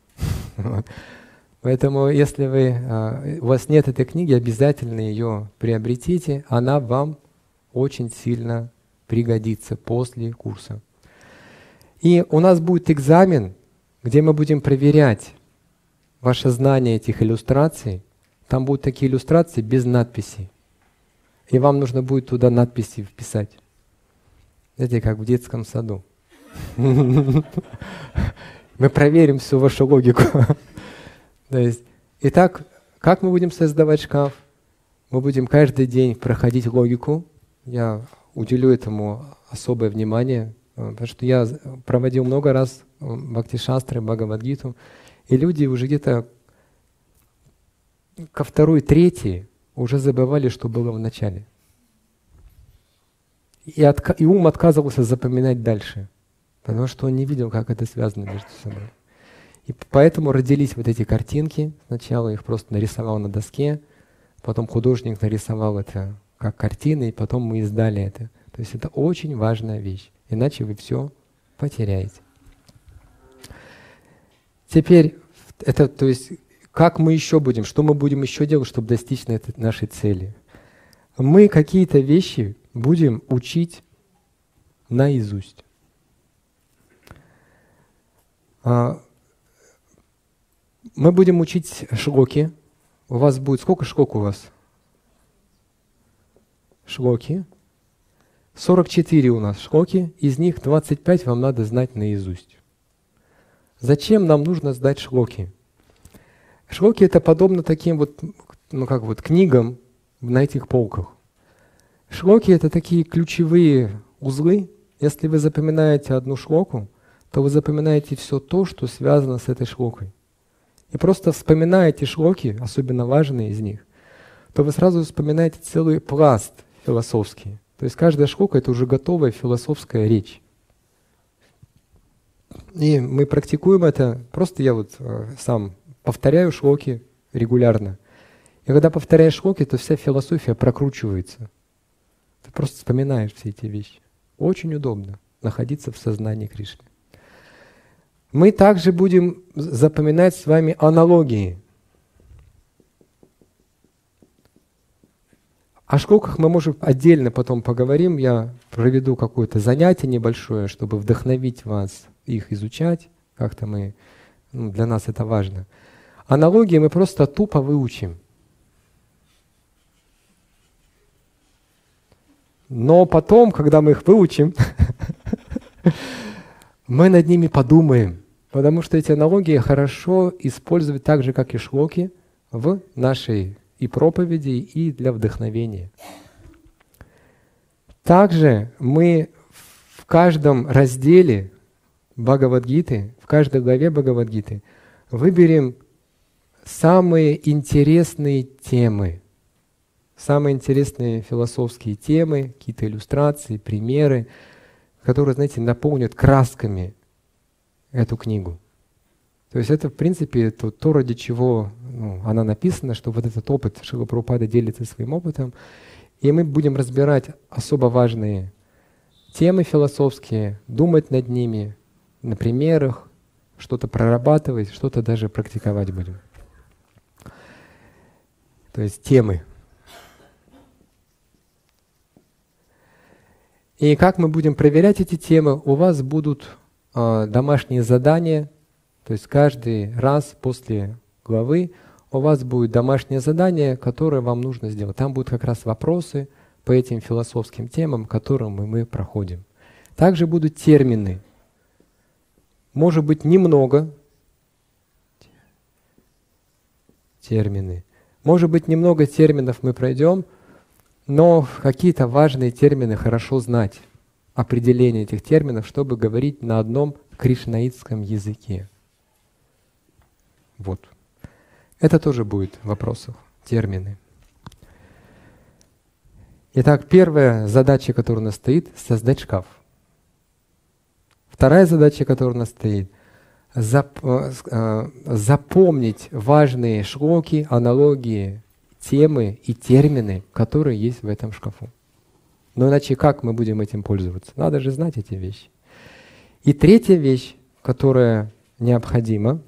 Поэтому, если вы, у вас нет этой книги, обязательно ее приобретите, она вам очень сильно пригодится после курса. И у нас будет экзамен, где мы будем проверять ваше знание этих иллюстраций. Там будут такие иллюстрации без надписей. И вам нужно будет туда надписи вписать. Знаете, как в детском саду. Мы проверим всю вашу логику. То есть, итак, как мы будем создавать шкаф? Мы будем каждый день проходить логику. Я уделю этому особое внимание, потому что я проводил много раз Бхакти-шастры, Бхагавад-гиту, и люди уже где-то ко второй, третьей уже забывали, что было в начале. И, отка- и ум отказывался запоминать дальше, потому что он не видел, как это связано между собой. И поэтому родились вот эти картинки. Сначала их просто нарисовал на доске, потом художник нарисовал это как картины, и потом мы издали это. То есть это очень важная вещь, иначе вы все потеряете. Теперь, это, то есть, как мы еще будем, что мы будем еще делать, чтобы достичь на этой, нашей цели? Мы какие-то вещи будем учить наизусть. Мы будем учить шлоки. У вас будет, сколько шлок у вас? Шлоки. сорок четыре у нас шлоки, из них двадцать пять вам надо знать наизусть. Зачем нам нужно знать шлоки? Шлоки — это подобно таким вот, ну как вот, книгам на этих полках. Шлоки — это такие ключевые узлы. Если вы запоминаете одну шлоку, то вы запоминаете все то, что связано с этой шлокой. И просто вспоминаете шлоки, особенно важные из них, то вы сразу вспоминаете целый пласт философский. То есть каждая шлока — это уже готовая философская речь. И мы практикуем это, просто я вот э, сам повторяю шлоки регулярно. И когда повторяешь шлоки, то вся философия прокручивается. Ты просто вспоминаешь все эти вещи. Очень удобно находиться в сознании Кришны. Мы также будем запоминать с вами аналогии. О шлоках мы, может, отдельно потом поговорим. Я проведу какое-то занятие небольшое, чтобы вдохновить вас их изучать. Как-то мы, ну, для нас это важно. Аналогии мы просто тупо выучим. Но потом, когда мы их выучим, мы над ними подумаем. Потому что эти аналогии хорошо использовать так же, как и шлоки, в нашей и проповеди, и для вдохновения. Также мы в каждом разделе Бхагавад-гиты, в каждой главе Бхагавад-гиты Выберем самые интересные темы, самые интересные философские темы, какие-то иллюстрации, примеры, которые, знаете, наполнят красками эту книгу. То есть это, в принципе, то, то ради чего ну, она написана, что вот этот опыт, Шрила Прабхупада делится своим опытом, и мы будем разбирать особо важные темы философские, думать над ними, на примерах, что-то прорабатывать, что-то даже практиковать будем. То есть темы. И как мы будем проверять эти темы? У вас будут э, домашние задания, то есть каждый раз после главы у вас будет домашнее задание, которое вам нужно сделать. Там будут как раз вопросы по этим философским темам, которым мы, мы проходим. Также будут термины. Может быть, немного термины. Может быть, немного терминов мы пройдем, но какие-то важные термины хорошо знать. Определение этих терминов, чтобы говорить на одном кришнаитском языке. Вот. Это тоже будет в вопросах. Термины. Итак, первая задача, которая у нас стоит, создать шкаф. Вторая задача, которая у нас стоит, зап запомнить важные шлоки, аналогии, темы и термины, которые есть в этом шкафу. Но иначе как мы будем этим пользоваться? Надо же знать эти вещи. И третья вещь, которая необходима,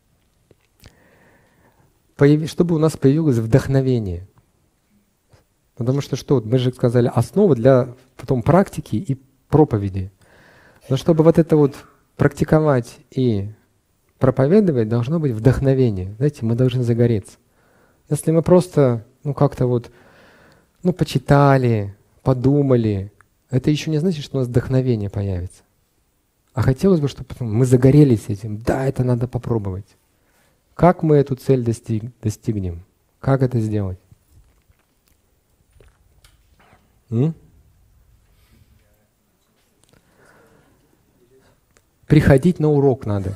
чтобы у нас появилось вдохновение. Потому что что, мы же сказали, основа для потом практики и проповеди. Но чтобы вот это вот практиковать и проповедовать, должно быть вдохновение. Знаете, мы должны загореться. Если мы просто, ну как-то вот, ну почитали, подумали, это еще не значит, что у нас вдохновение появится. А хотелось бы, чтобы мы загорелись этим. Да, это надо попробовать. Как мы эту цель достиг, достигнем? Как это сделать? М? Приходить на урок надо.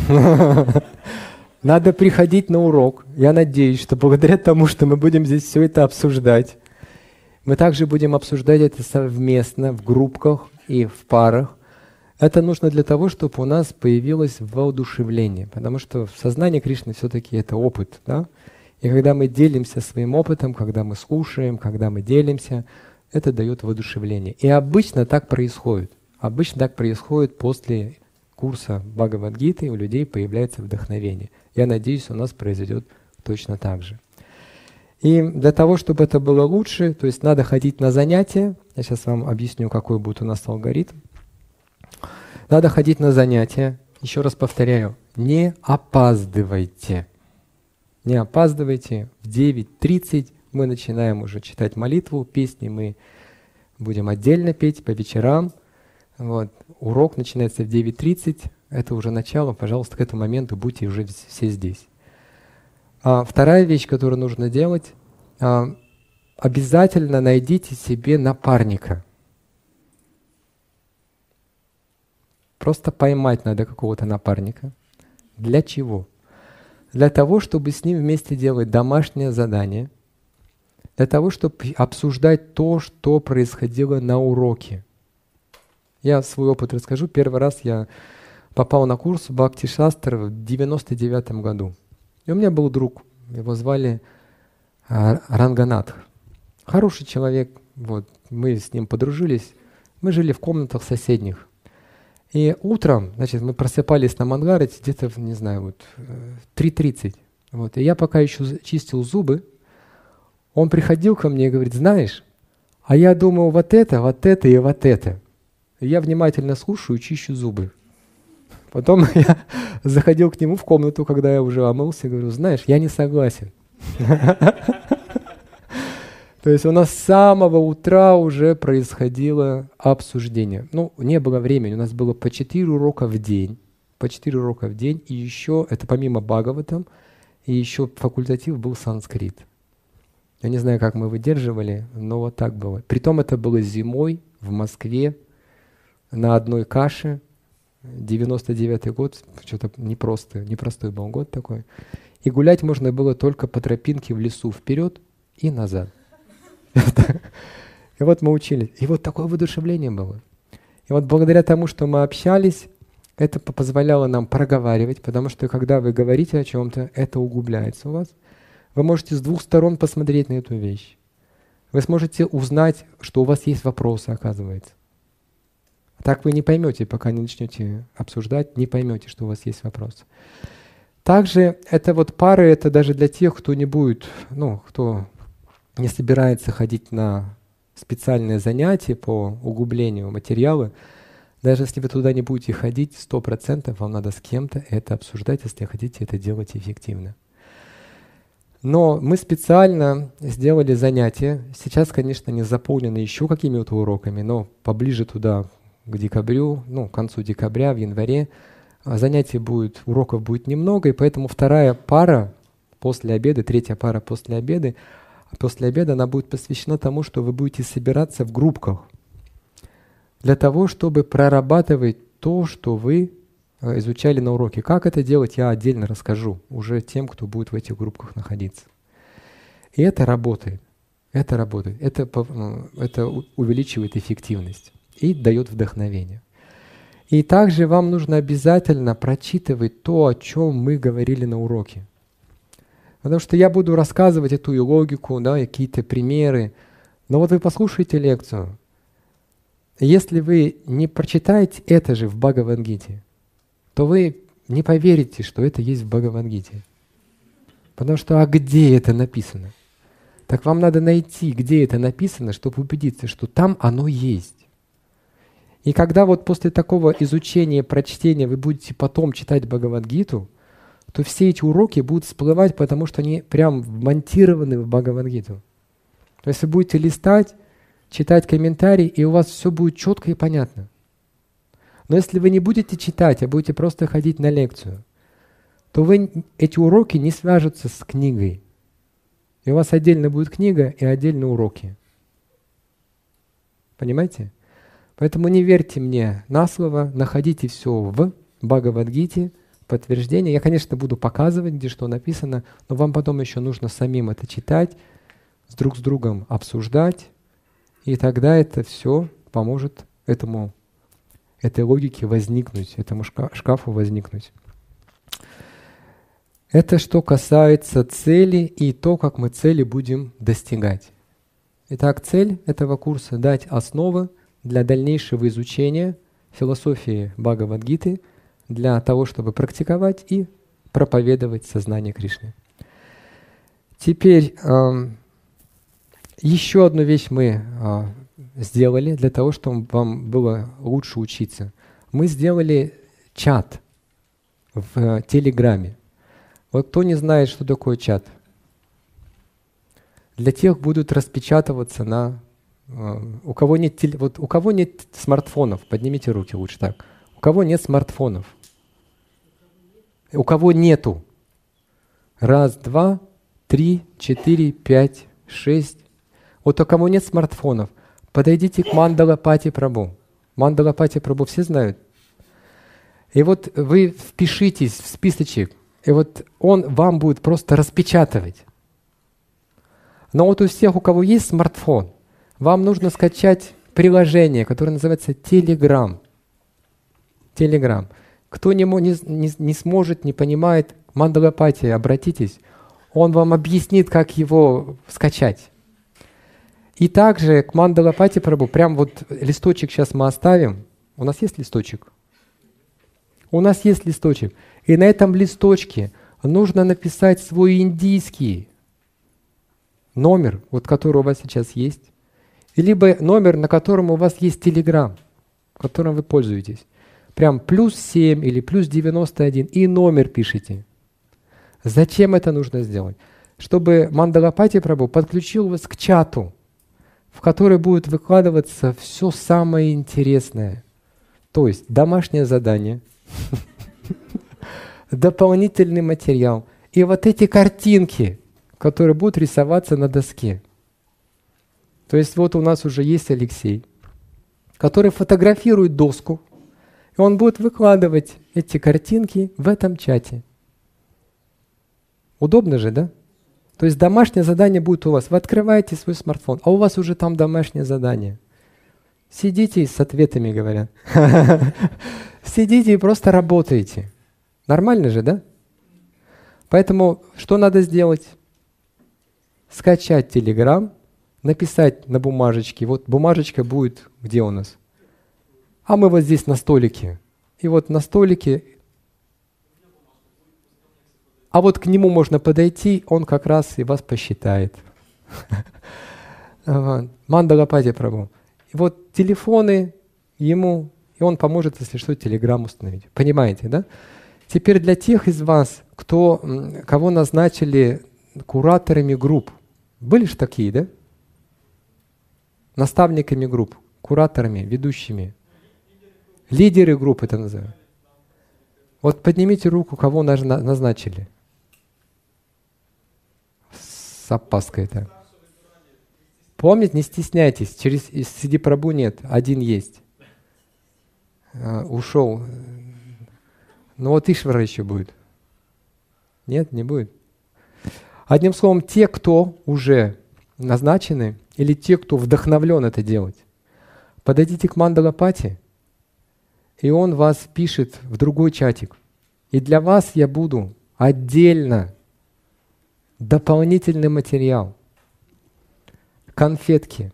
Надо приходить на урок. Я надеюсь, что благодаря тому, что мы будем здесь все это обсуждать, мы также будем обсуждать это совместно, в группках и в парах. Это нужно для того, чтобы у нас появилось воодушевление, потому что в сознании Кришны все-таки это опыт. Да? И когда мы делимся своим опытом, когда мы слушаем, когда мы делимся, это дает воодушевление. И обычно так происходит. Обычно так происходит после курса Бхагавад-гиты, у людей появляется вдохновение. Я надеюсь, у нас произойдет точно так же. И для того, чтобы это было лучше, то есть надо ходить на занятия. Я сейчас вам объясню, какой будет у нас алгоритм. Надо ходить на занятия. Еще раз повторяю, не опаздывайте. Не опаздывайте. В девять тридцать мы начинаем уже читать молитву, песни мы будем отдельно петь по вечерам. Вот. Урок начинается в девять тридцать. Это уже начало. Пожалуйста, к этому моменту будьте уже все здесь. А вторая вещь, которую нужно делать, а, обязательно найдите себе напарника. Просто поймать надо какого-то напарника. Для чего? Для того, чтобы с ним вместе делать домашнее задание, для того, чтобы обсуждать то, что происходило на уроке. Я свой опыт расскажу. Первый раз я попал на курс Бхакти-шастра в девяносто девятом году. И у меня был друг, его звали Ранганатх. Хороший человек, вот, мы с ним подружились, мы жили в комнатах соседних. И утром, значит, мы просыпались на Мангарате где-то, не знаю, вот, три тридцать. Вот, и я пока еще чистил зубы, он приходил ко мне и говорит: знаешь, а я думаю вот это, вот это и вот это. И я внимательно слушаю, чищу зубы. Потом я заходил к нему в комнату, когда я уже омылся, и говорю: знаешь, я не согласен. То есть у нас с самого утра уже происходило обсуждение. Ну, не было времени, у нас было по четыре урока в день. По четыре урока в день, и еще, это помимо Бхагаватам, и еще факультатив был санскрит. Я не знаю, как мы выдерживали, но вот так было. Притом это было зимой в Москве, на одной каше. девяносто девятый год, что-то непростой, непростой был год такой. И гулять можно было только по тропинке в лесу вперед и назад. И вот мы учились. И вот такое воодушевление было. И вот благодаря тому, что мы общались, это позволяло нам проговаривать, потому что когда вы говорите о чем-то, это углубляется у вас. Вы можете с двух сторон посмотреть на эту вещь. Вы сможете узнать, что у вас есть вопросы, оказывается. Так вы не поймете, пока не начнете обсуждать, не поймете, что у вас есть вопросы. Также это вот пары, это даже для тех, кто не будет, ну, кто не собирается ходить на специальные занятия по углублению материала. Даже если вы туда не будете ходить, сто процентов вам надо с кем-то это обсуждать, если хотите это делать эффективно. Но мы специально сделали занятия. Сейчас, конечно, не заполнены еще какими-то уроками, но поближе туда, к декабрю, ну, к концу декабря, в январе, занятий будет, уроков будет немного, и поэтому вторая пара после обеда, третья пара после обеда, после обеда она будет посвящена тому, что вы будете собираться в группках для того, чтобы прорабатывать то, что вы изучали на уроке. Как это делать, я отдельно расскажу уже тем, кто будет в этих группках находиться. И это работает. Это работает. Это, это увеличивает эффективность и дает вдохновение. И также вам нужно обязательно прочитывать то, о чем мы говорили на уроке. Потому что я буду рассказывать эту и логику, да, какие-то примеры. Но вот вы послушайте лекцию. Если вы не прочитаете это же в Бхагавад-гите, то вы не поверите, что это есть в Бхагавад-гите. Потому что, а где это написано? Так вам надо найти, где это написано, чтобы убедиться, что там оно есть. И когда вот после такого изучения, прочтения вы будете потом читать Бхагавад-гиту, то все эти уроки будут всплывать, потому что они прям вмонтированы в Бхагавад-гиту. То есть вы будете листать, читать комментарии, и у вас все будет четко и понятно. Но если вы не будете читать, а будете просто ходить на лекцию, то вы, эти уроки не свяжутся с книгой. И у вас отдельно будет книга и отдельно уроки. Понимаете? Поэтому не верьте мне на слово, находите все в Бхагавад-гите, подтверждение. Я, конечно, буду показывать, где что написано, но вам потом еще нужно самим это читать, с друг с другом обсуждать, и тогда это все поможет этому, этой логике возникнуть, этому шкафу возникнуть. Это что касается цели и то, как мы цели будем достигать. Итак, цель этого курса — дать основы для дальнейшего изучения философии Бхагавад-гиты, для того, чтобы практиковать и проповедовать сознание Кришны. Теперь э, еще одну вещь мы э, сделали для того, чтобы вам было лучше учиться. Мы сделали чат в э, Телеграме. Вот кто не знает, что такое чат? Для тех будут распечатываться на... Э, у кого нет теле, вот у кого нет смартфонов, поднимите руки лучше так. У кого нет смартфонов? У кого нету? Раз, два, три, четыре, пять, шесть. Вот у кого нет смартфонов, подойдите к Мандалапати Прабху. Мандалапати Прабху все знают? И вот вы впишитесь в списочек, и вот он вам будет просто распечатывать. Но вот у всех, у кого есть смартфон, вам нужно скачать приложение, которое называется Telegram. Telegram. Кто не, не, не сможет, не понимает, Мандалапати, обратитесь, он вам объяснит, как его скачать. И также к Мандалапати Прабху, прям вот листочек сейчас мы оставим. У нас есть листочек? У нас есть листочек. И на этом листочке нужно написать свой индийский номер, вот который у вас сейчас есть, либо номер, на котором у вас есть Telegram, которым вы пользуетесь. Прям плюс семь или плюс девяносто один, и номер пишите. Зачем это нужно сделать? Чтобы Мандалапати Прабху подключил вас к чату, в который будет выкладываться все самое интересное. То есть домашнее задание, дополнительный материал и вот эти картинки, которые будут рисоваться на доске. То есть вот у нас уже есть Алексей, который фотографирует доску. И он будет выкладывать эти картинки в этом чате. Удобно же, да? То есть домашнее задание будет у вас. Вы открываете свой смартфон, а у вас уже там домашнее задание. Сидите с ответами, говорят. Сидите и просто работаете. Нормально же, да? Поэтому что надо сделать? Скачать Telegram, написать на бумажечке. Вот бумажечка будет где у нас? А мы вот здесь на столике. И вот на столике. А вот к нему можно подойти, он как раз и вас посчитает. Мандалапати Прабху. И вот телефоны ему, и он поможет, если что, Telegram установить. Понимаете, да? Теперь для тех из вас, кто, кого назначили кураторами групп. Были же такие, да? Наставниками групп, кураторами, ведущими. Лидеры групп это называют. Вот поднимите руку, кого назначили. С опаской-то. Помните, не стесняйтесь, через Сиди Прабху нет, один есть. А, ушел. Но вот Ишвара еще будет. Нет, не будет. Одним словом, те, кто уже назначены, или те, кто вдохновлен это делать, подойдите к Мандалапати, и он вас пишет в другой чатик. И для вас я буду отдельно дополнительный материал. Конфетки.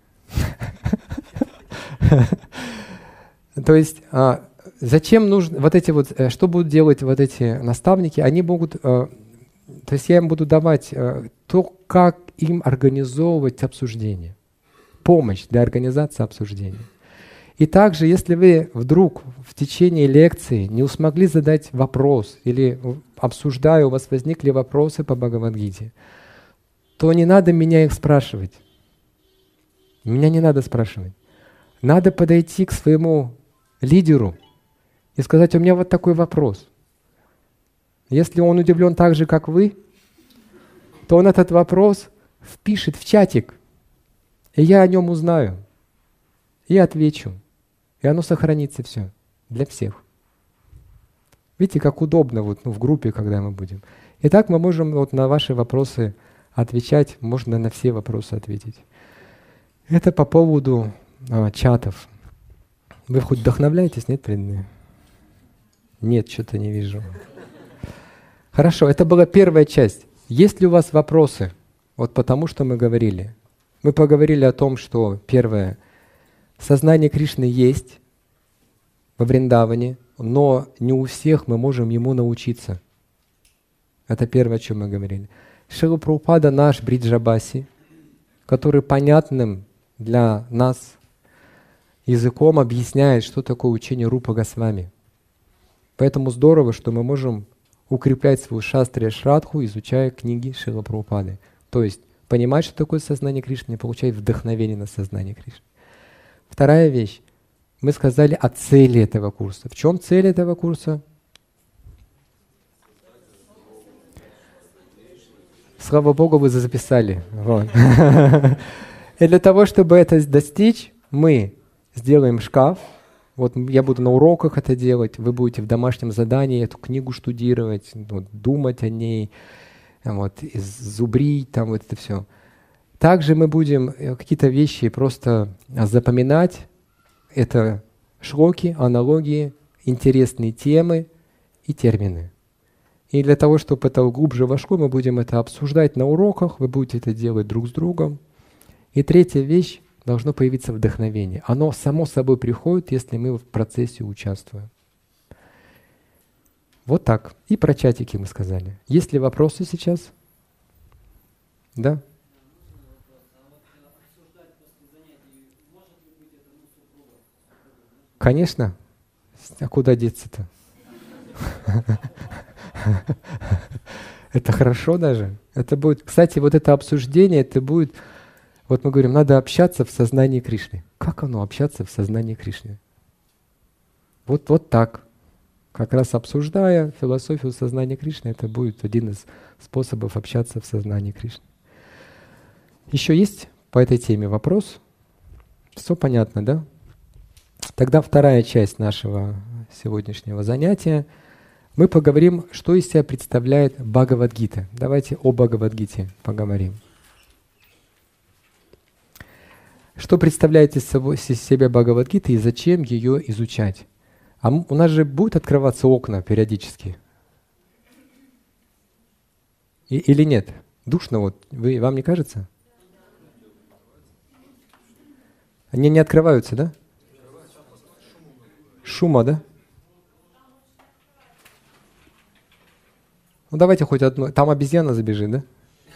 То есть, зачем нужно, вот эти вот, что будут делать вот эти наставники, они могут, то есть я им буду давать то, как им организовывать обсуждение, помощь для организации обсуждения. И также, если вы вдруг в течение лекции не смогли задать вопрос, или обсуждая, у вас возникли вопросы по Бхагавад-гите, то не надо меня их спрашивать. Меня не надо спрашивать. Надо подойти к своему лидеру и сказать: у меня вот такой вопрос. Если он удивлен так же, как вы, то он этот вопрос впишет в чатик, и я о нем узнаю, и отвечу. И оно сохранится все для всех. Видите, как удобно вот, ну, в группе, когда мы будем. Итак, мы можем вот на ваши вопросы отвечать, можно на все вопросы ответить. Это по поводу а, чатов. Вы хоть вдохновляетесь, нет, преданные? Нет, что-то не вижу. Хорошо, это была первая часть. Есть ли у вас вопросы? Вот потому что мы говорили. Мы поговорили о том, что первое, сознание Кришны есть во Вриндаване, но не у всех мы можем ему научиться. Это первое, о чем мы говорили. Шрила Прабхупада наш Бриджабаси, который понятным для нас языком объясняет, что такое учение Рупа Госвами. Поэтому здорово, что мы можем укреплять свою шастрия шрадху, изучая книги Шрилы Прабхупады. То есть понимать, что такое сознание Кришны, и получать вдохновение на сознание Кришны. Вторая вещь. Мы сказали о цели этого курса. В чем цель этого курса? Слава Богу, вы записали. Вот. И для того, чтобы это достичь, мы сделаем шкаф. Вот я буду на уроках это делать, вы будете в домашнем задании эту книгу штудировать, вот, думать о ней, вот, зубрить, там вот это все. Также мы будем какие-то вещи просто запоминать. Это шлоки, аналогии, интересные темы и термины. И для того, чтобы это глубже вошло, мы будем это обсуждать на уроках, вы будете это делать друг с другом. И третья вещь, должно появиться вдохновение. Оно само собой приходит, если мы в процессе участвуем. Вот так. И про чатики мы сказали. Есть ли вопросы сейчас? Да? Конечно. А куда деться-то? Это хорошо даже. Это будет, кстати, вот это обсуждение, это будет, вот мы говорим, надо общаться в сознании Кришны. Как оно общаться в сознании Кришны? Вот, вот так. Как раз обсуждая философию сознания Кришны, это будет один из способов общаться в сознании Кришны. Еще есть по этой теме вопрос? Все понятно, да? Тогда вторая часть нашего сегодняшнего занятия. Мы поговорим, что из себя представляет Бхагавад-гита. Давайте о Бхагавад-гите поговорим. Что представляет из себя Бхагавад-гита и зачем ее изучать? А у нас же будут открываться окна периодически? И, или нет? Душно вот, вы, вам не кажется? Они не открываются, да? Шума, да? Ну давайте хоть одну. Там обезьяна забежит, да?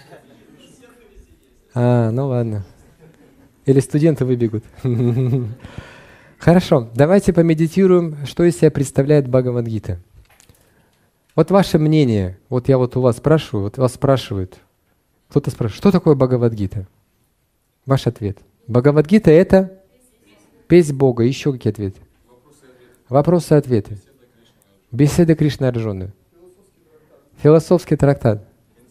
А, ну ладно. Или студенты выбегут. Хорошо, давайте помедитируем, что из себя представляет Бхагавад-гита. Вот ваше мнение, вот я вот у вас спрашиваю, вот вас спрашивают, кто-то спрашивает, что такое Бхагавад-гита? Ваш ответ. Бхагавад-гита — это песнь Бога. Еще какие ответы? Вопросы и ответы. Беседа Кришны Арджуны. Философский трактат.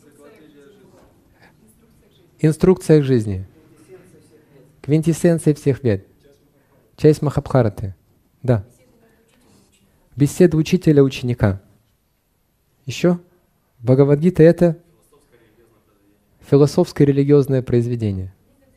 Инструкция к жизни. Квинтэссенция всех вед. Часть Махабхараты. Да. Беседа учителя ученика. Еще? Бхагавад-гита — это философское религиозное произведение.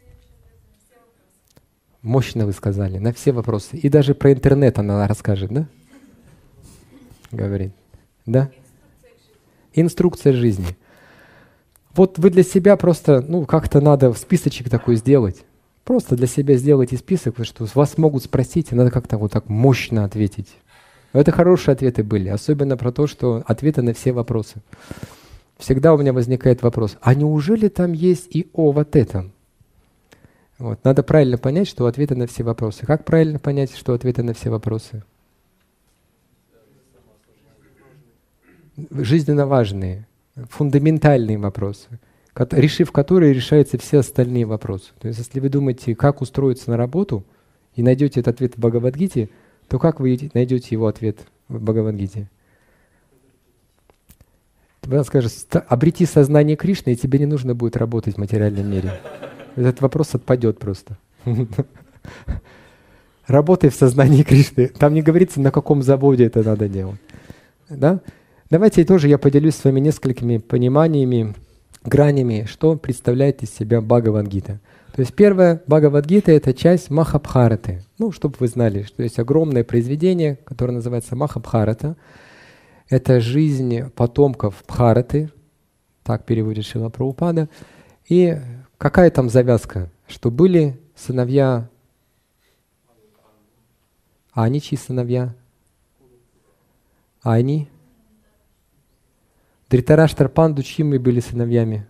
Мощно вы сказали, на все вопросы. И даже про интернет она расскажет, да? Говорит. Да? Инструкция жизни. Вот вы для себя просто, ну, как-то надо списочек такой сделать. Просто для себя сделайте список, потому что вас могут спросить, и надо как-то вот так мощно ответить. Это хорошие ответы были, особенно про то, что ответы на все вопросы. Всегда у меня возникает вопрос, а неужели там есть и о вот этом? Вот. Надо правильно понять, что ответы на все вопросы. Как правильно понять, что ответы на все вопросы? Жизненно важные, фундаментальные вопросы, решив которые решаются все остальные вопросы. То есть, если вы думаете, как устроиться на работу, и найдете этот ответ в Бхагавад-гите, то как вы найдете его ответ в Бхагавад-гите? Она скажет, обрети сознание Кришны, и тебе не нужно будет работать в материальном мире. Этот вопрос отпадет просто. Работай в сознании Кришны. Там не говорится, на каком заводе это надо делать. Да? Давайте тоже я поделюсь с вами несколькими пониманиями, гранями, что представляет из себя Бхагавад-гита. То есть первое, Бхагавад-гита — это часть Махабхараты. Ну, чтобы вы знали, что есть огромное произведение, которое называется Махабхарата. Это жизнь потомков Бхараты, так переводит Шрила Прабхупада. И какая там завязка? Что были сыновья, а они чьи сыновья? А они? Дритараштра, Панду, чьими были сыновьями?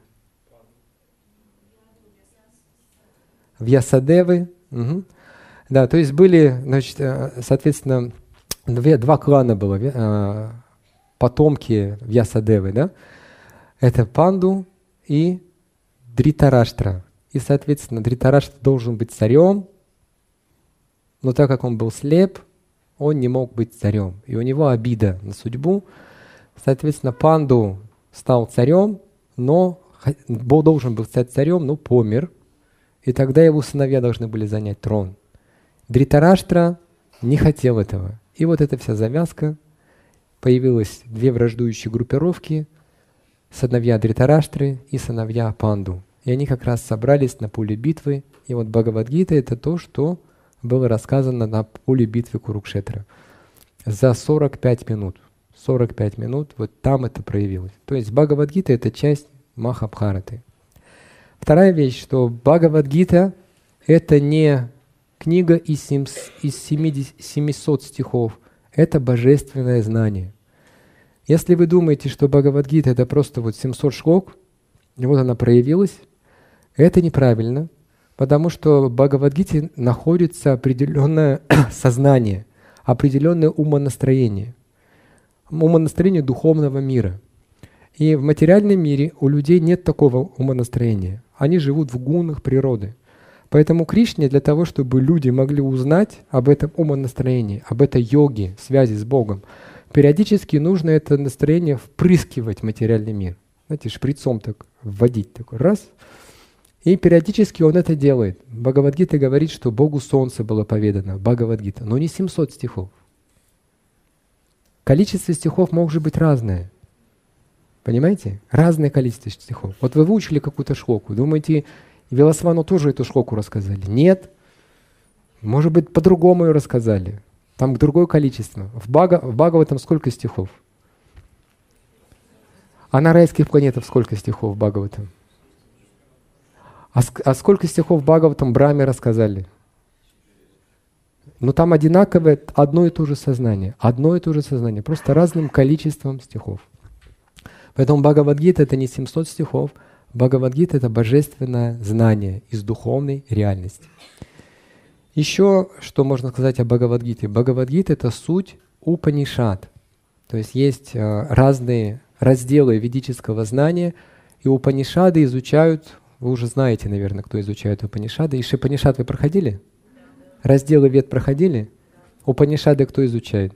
Вьясадевы. Угу. Да, то есть были, значит, соответственно, две, два клана было, потомки Вьясадевы, да? Это Панду и Дритараштра. И, соответственно, Дритараштра должен быть царем, но так как он был слеп, он не мог быть царем. И у него обида на судьбу. Соответственно, Панду стал царем, но должен был стать царем, но помер. И тогда его сыновья должны были занять трон. Дритараштра не хотел этого. И вот эта вся завязка. Появилось две враждующие группировки. Сыновья Дритараштры и сыновья Панду. И они как раз собрались на поле битвы. И вот Бхагавад-гита — это то, что было рассказано на поле битвы Курукшетра. За сорок пять минут. сорок пять минут, вот там это проявилось. То есть Бхагавад-гита — это часть Махабхараты. Вторая вещь, что Бхагавад-гита — это не книга из семисот стихов, это божественное знание. Если вы думаете, что Бхагавад-гита — это просто вот семьсот шлок, и вот она проявилась, это неправильно, потому что в Бхагавад-гите находится определенное сознание, определенное умонастроение. Умонастроение духовного мира. И в материальном мире у людей нет такого умонастроения. Они живут в гунах природы. Поэтому Кришне для того, чтобы люди могли узнать об этом умонастроении, об этой йоге, связи с Богом, периодически нужно это настроение впрыскивать в материальный мир. Знаете, шприцом так вводить, такой раз. И периодически он это делает. Бхагавад-гита говорит, что Богу солнце было поведано, Бхагавад-гита, но не семьсот стихов. Количество стихов может быть разное. Понимаете? Разное количество стихов. Вот вы выучили какую-то шлоку, думаете, Виласвану тоже эту шлоку рассказали? Нет. Может быть, по-другому ее рассказали. Там другое количество. В, Бага, в Бхагаватам сколько стихов? А на райских планетах сколько стихов в Бхагаватам? А, а сколько стихов в Бхагаватам Брахме рассказали? Но там одинаковое одно и то же сознание. Одно и то же сознание, просто разным количеством стихов. Поэтому Бхагавад-гита — это не семьсот стихов. Бхагавад-гита — это божественное знание из духовной реальности. Еще что можно сказать о Бхагавад-гите? Бхагавад-гита — это суть Упанишад. То есть есть э, разные разделы ведического знания, и Упанишады изучают, вы уже знаете, наверное, кто изучает Упанишады. Ишипанишад вы проходили? Разделы Вед проходили? Упанишады кто изучает?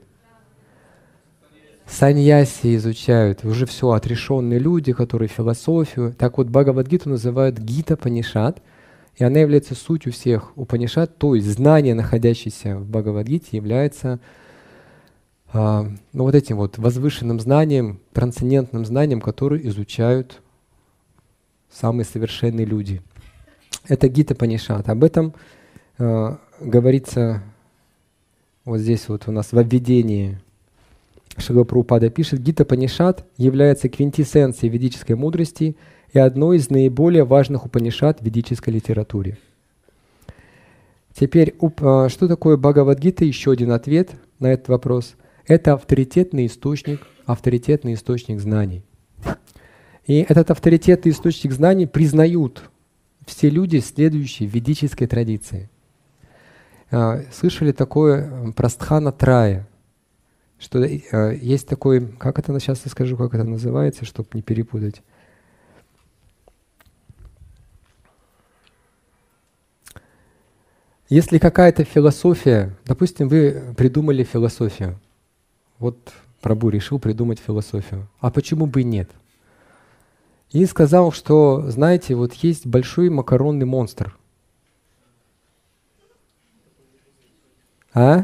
Саньяси изучают, уже все, отрешенные люди, которые философию. Так вот, Бхагавад-гиту называют Гита-панишад, и она является сутью всех Упанишад, то есть знание, находящееся в Бхагавад-гите, является а, ну, вот этим вот возвышенным знанием, трансцендентным знанием, которое изучают самые совершенные люди. Это Гита-панишад. Об этом а, говорится вот здесь вот у нас в введении. Шрила Прабхупада пишет: Гита-панишад является квинтэссенцией ведической мудрости и одной из наиболее важных упанишад в ведической литературе. Теперь, что такое Бхагавад-гита? Еще один ответ на этот вопрос. Это авторитетный источник, авторитетный источник знаний. И этот авторитетный источник знаний признают все люди, следующие ведической традиции. Слышали такое про Стхана-трая? Что э, есть такой, как это, сейчас я скажу, как это называется, чтобы не перепутать. Если какая-то философия, допустим, вы придумали философию, вот Прабху решил придумать философию, а почему бы и нет? И сказал, что, знаете, вот есть большой макаронный монстр. А?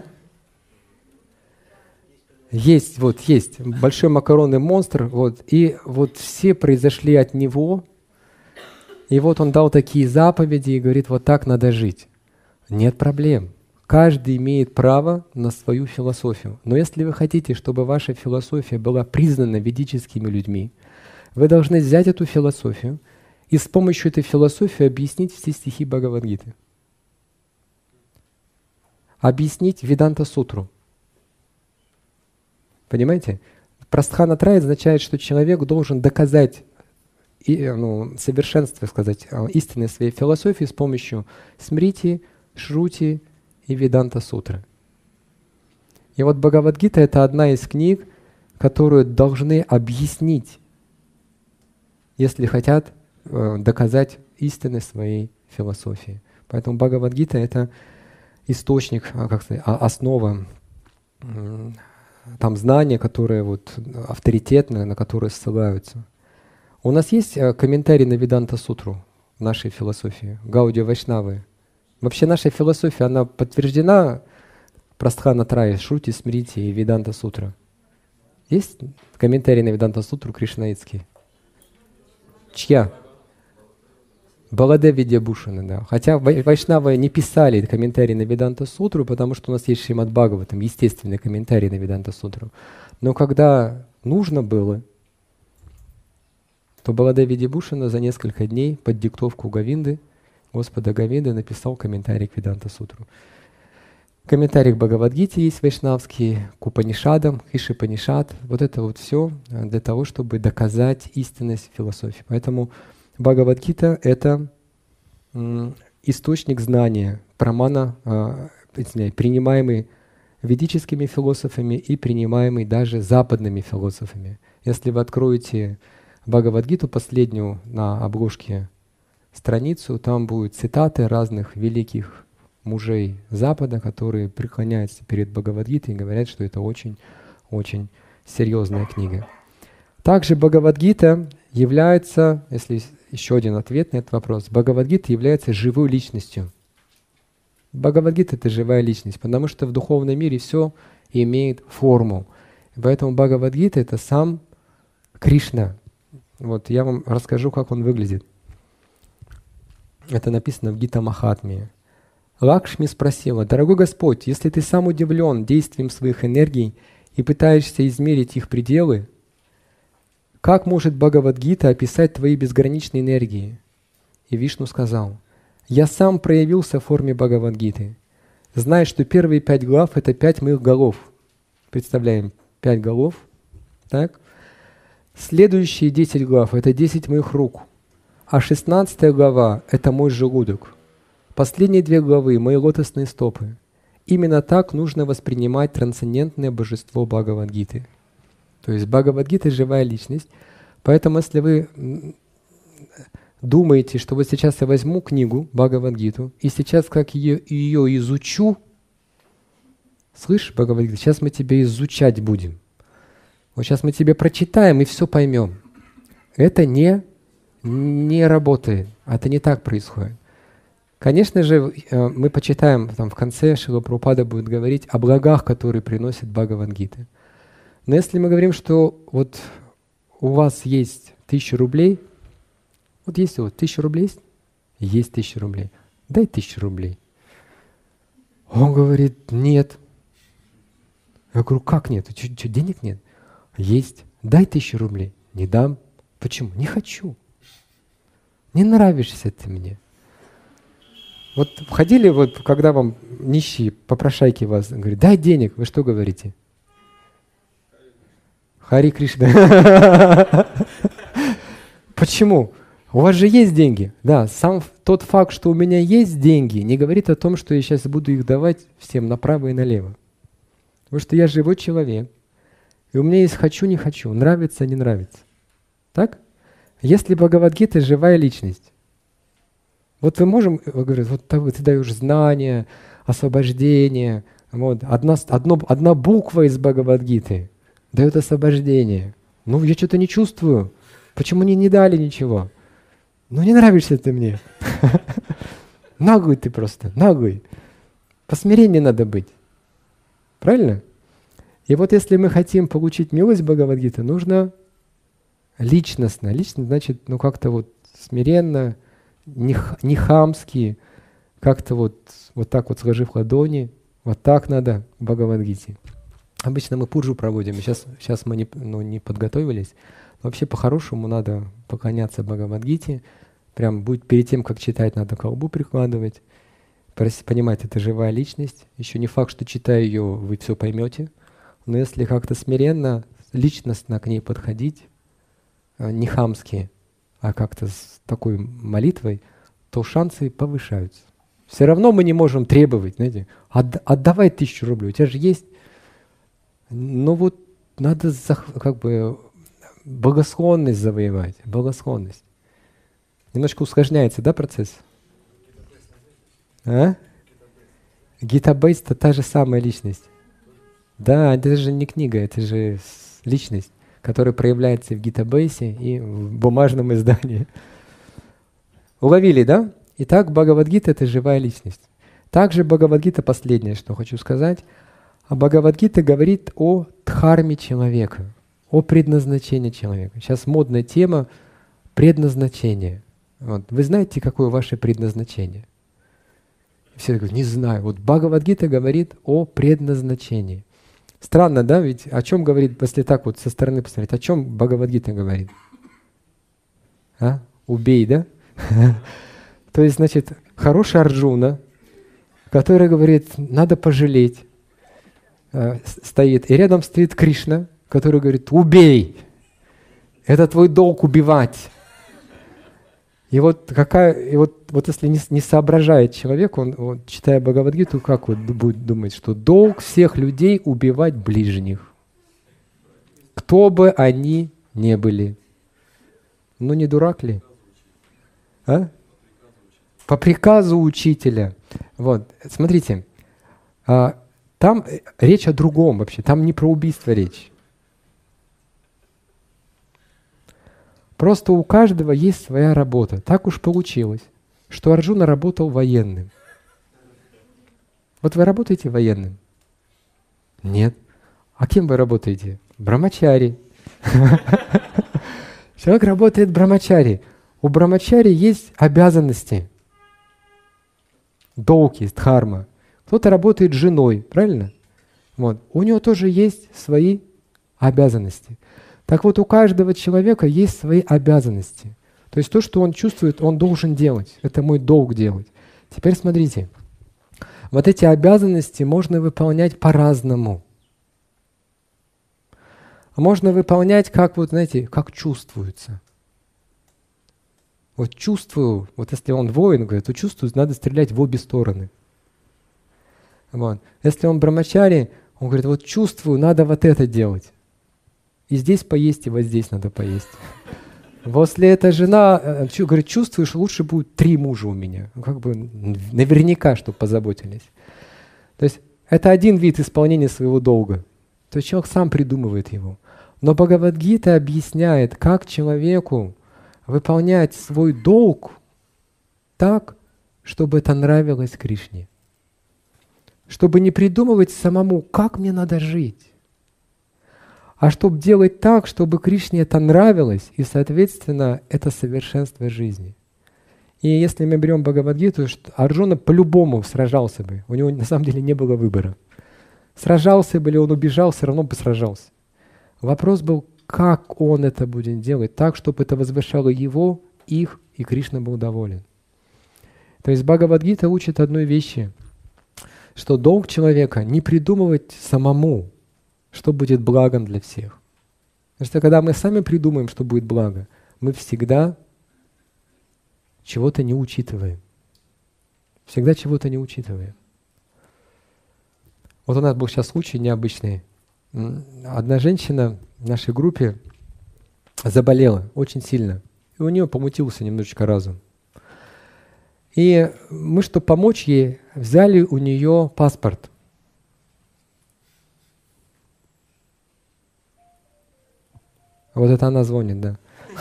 Есть, вот есть большой макаронный монстр, вот, и вот все произошли от него, и вот он дал такие заповеди и говорит, вот так надо жить. Нет проблем. Каждый имеет право на свою философию. Но если вы хотите, чтобы ваша философия была признана ведическими людьми, вы должны взять эту философию и с помощью этой философии объяснить все стихи Бхагавад-гиты. Объяснить Веданта-сутру. Понимаете? Прастхана-трая означает, что человек должен доказать и, ну, совершенство, сказать, истины своей философии с помощью смрити, шрути и Веданта-сутры. И вот Бхагавад-гита — это одна из книг, которую должны объяснить, если хотят э, доказать истины своей философии. Поэтому Бхагавад-гита — это источник, как сказать, основа, там знания, которые вот авторитетные, на которые ссылаются. У нас есть комментарий на Веданта-сутру в нашей философии, Гаудия Вайшнавы. Вообще наша философия, она подтверждена Прастхана-трая, Шрути, Смрити и Веданта-сутра. Есть комментарий на Веданта-сутру кришнаитский? Чья? Баладев Видьябушана, да. Хотя Вайшнавы не писали комментарий на Веданта-сутру, потому что у нас есть Шримад Бхагаватам, естественный комментарий на Веданта-сутру. Но когда нужно было, то Баладев Видьябушана за несколько дней под диктовку Говинды, Господа Говинды, написал комментарий к Веданта-сутру. Комментарий к Бхагавад-гите есть вайшнавский, к Упанишадам, к Ишипанишад. Вот это вот все для того, чтобы доказать истинность философии. Поэтому Бхагавад-гита — это м, источник знания, прамана, э, принимаемый ведическими философами и принимаемый даже западными философами. Если вы откроете Бхагавад-гиту, последнюю на обложке страницу, там будут цитаты разных великих мужей Запада, которые преклоняются перед Бхагавад-гитой и говорят, что это очень-очень серьезная книга. Также Бхагавад-гита является, если еще один ответ на этот вопрос, Бхагавад-гита является живой личностью. Бхагавад-гита — это живая личность, потому что в духовном мире все имеет форму. И поэтому Бхагавад-гита — это сам Кришна. Вот я вам расскажу, как он выглядит. Это написано в Гита-махатме. Лакшми спросила: «Дорогой Господь, если ты сам удивлен действием своих энергий и пытаешься измерить их пределы, как может Бхагавад-гита описать твои безграничные энергии?» И Вишну сказал: «Я сам проявился в форме Бхагавад-гиты. Знай, что первые пять глав — это пять моих голов». Представляем, пять голов. Так? Следующие десять глав — это десять моих рук. А шестнадцатая глава — это мой желудок. Последние две главы — мои лотосные стопы. Именно так нужно воспринимать трансцендентное божество Бхагавад-гиты. То есть Бхагавад-гита — живая личность. Поэтому если вы думаете, что вот сейчас я возьму книгу Бхагавад-гиту и сейчас как ее, ее изучу, слышь, Бхагавад-гита, сейчас мы тебя изучать будем. Вот сейчас мы тебе прочитаем и все поймем. Это не, не работает. Это не так происходит. Конечно же, мы почитаем, там в конце Шрила Прабхупада будет говорить о благах, которые приносит Бхагавад-гита. Но если мы говорим, что вот у вас есть тысяча рублей, вот есть вот тысяча рублей, есть? Есть тысяча рублей. Дай тысячу рублей. Он говорит: нет. Я говорю: как нет? Что, что, денег нет? Есть. Дай тысячу рублей. Не дам. Почему? Не хочу. Не нравишься ты мне. Вот входили, вот, когда вам нищие, попрошайки вас говорят: дай денег, вы что говорите? Хари Кришна. Почему? У вас же есть деньги. Да, сам тот факт, что у меня есть деньги, не говорит о том, что я сейчас буду их давать всем направо и налево. Потому что я живой человек, и у меня есть хочу, не хочу, нравится, не нравится. Так? Если Бхагавад-гита — живая личность, вот вы можем, говорят, вот ты даешь знания, освобождение, вот, одна, одно, одна буква из Бхагавад-гиты дает освобождение. Ну, я что-то не чувствую. Почему мне не дали ничего? Ну, не нравишься ты мне. Наглый ты просто, наглый. По смирению надо быть. Правильно? И вот если мы хотим получить милость Бхагавад-гиты, нужно личностно. Личность значит, ну, как-то вот смиренно, не, не хамски, как-то вот, вот так вот сложив ладони, вот так надо к Бхагавад-гите. Обычно мы пуджу проводим, сейчас, сейчас мы не, ну, не подготовились. Вообще по-хорошему надо поклоняться Бхагавад-гите. Прям будет перед тем, как читать, надо колбу прикладывать. Понимать, это живая личность. Еще не факт, что читая ее, вы все поймете. Но если как-то смиренно, личностно к ней подходить, не хамски, а как-то с такой молитвой, то шансы повышаются. Все равно мы не можем требовать, знаете, отдавай тысячу рублей, у тебя же есть. Но вот надо как бы благосклонность завоевать, благосклонность. Немножко усложняется, да, процесс? А? Гита-бейс — это та же самая личность. Да, это же не книга, это же личность, которая проявляется и в гита-бейсе, и в бумажном издании. Уловили, да? Итак, Бхагавад-гита — это живая личность. Также Бхагавад-гита, последнее, что хочу сказать, а Бхагавад-гита говорит о дхарме человека, о предназначении человека. Сейчас модная тема предназначения. Вот. Вы знаете, какое ваше предназначение? Все говорят: не знаю. Вот Бхагавад-гита говорит о предназначении. Странно, да? Ведь о чем говорит, если так вот со стороны посмотреть, о чем Бхагавад-гита говорит? А? Убей, да? То есть, значит, хороший Арджуна, который говорит, надо пожалеть, стоит. И рядом стоит Кришна, который говорит, убей! Это твой долг убивать. И вот, какая, и вот, вот если не, не соображает человек, он, он, читая Бхагавад-гиту, как вот будет думать, что долг всех людей убивать ближних, кто бы они ни были. Ну не дурак ли? А? По приказу учителя. Вот, смотрите, а, там речь о другом вообще, там не про убийство речь. Просто у каждого есть своя работа. Так уж получилось, что Арджуна работал военным. Вот вы работаете военным? Нет. А кем вы работаете? Брамачари. Человек работает брамачари. У брамачари есть обязанности. Долг есть, дхарма. Кто-то работает женой, правильно? Вот. У него тоже есть свои обязанности. Так вот, у каждого человека есть свои обязанности. То есть то, что он чувствует, он должен делать. Это мой долг делать. Теперь смотрите. Вот эти обязанности можно выполнять по-разному. Можно выполнять, как вот, знаете, как чувствуется. Вот чувствую, вот если он воин, говорит, то чувствую, надо стрелять в обе стороны. Вот. Если он брамачари, он говорит, вот чувствую, надо вот это делать. И здесь поесть, и вот здесь надо поесть. Если эта жена, говорит, чувствуешь, лучше будет три мужа у меня. Ну, как бы наверняка, чтобы позаботились. То есть это один вид исполнения своего долга. То есть человек сам придумывает его. Но Бхагавад-гита объясняет, как человеку выполнять свой долг так, чтобы это нравилось Кришне. Чтобы не придумывать самому, как мне надо жить, а чтобы делать так, чтобы Кришне это нравилось, и, соответственно, это совершенство жизни. И если мы берем Бхагавад-гиту, Арджуна по-любому сражался бы. У него на самом деле не было выбора. Сражался бы или он убежал, все равно бы сражался. Вопрос был, как он это будет делать, так, чтобы это возвышало его, их, и Кришна был доволен. То есть Бхагавад-гита учит одной вещи, что долг человека не придумывать самому, что будет благом для всех. Потому что когда мы сами придумаем, что будет благо, мы всегда чего-то не учитываем. Всегда чего-то не учитываем. Вот у нас был сейчас случай необычный. Одна женщина в нашей группе заболела очень сильно. И у нее помутился немножечко разум. И мы, чтобы помочь ей, взяли у нее паспорт. Вот это она звонит, да.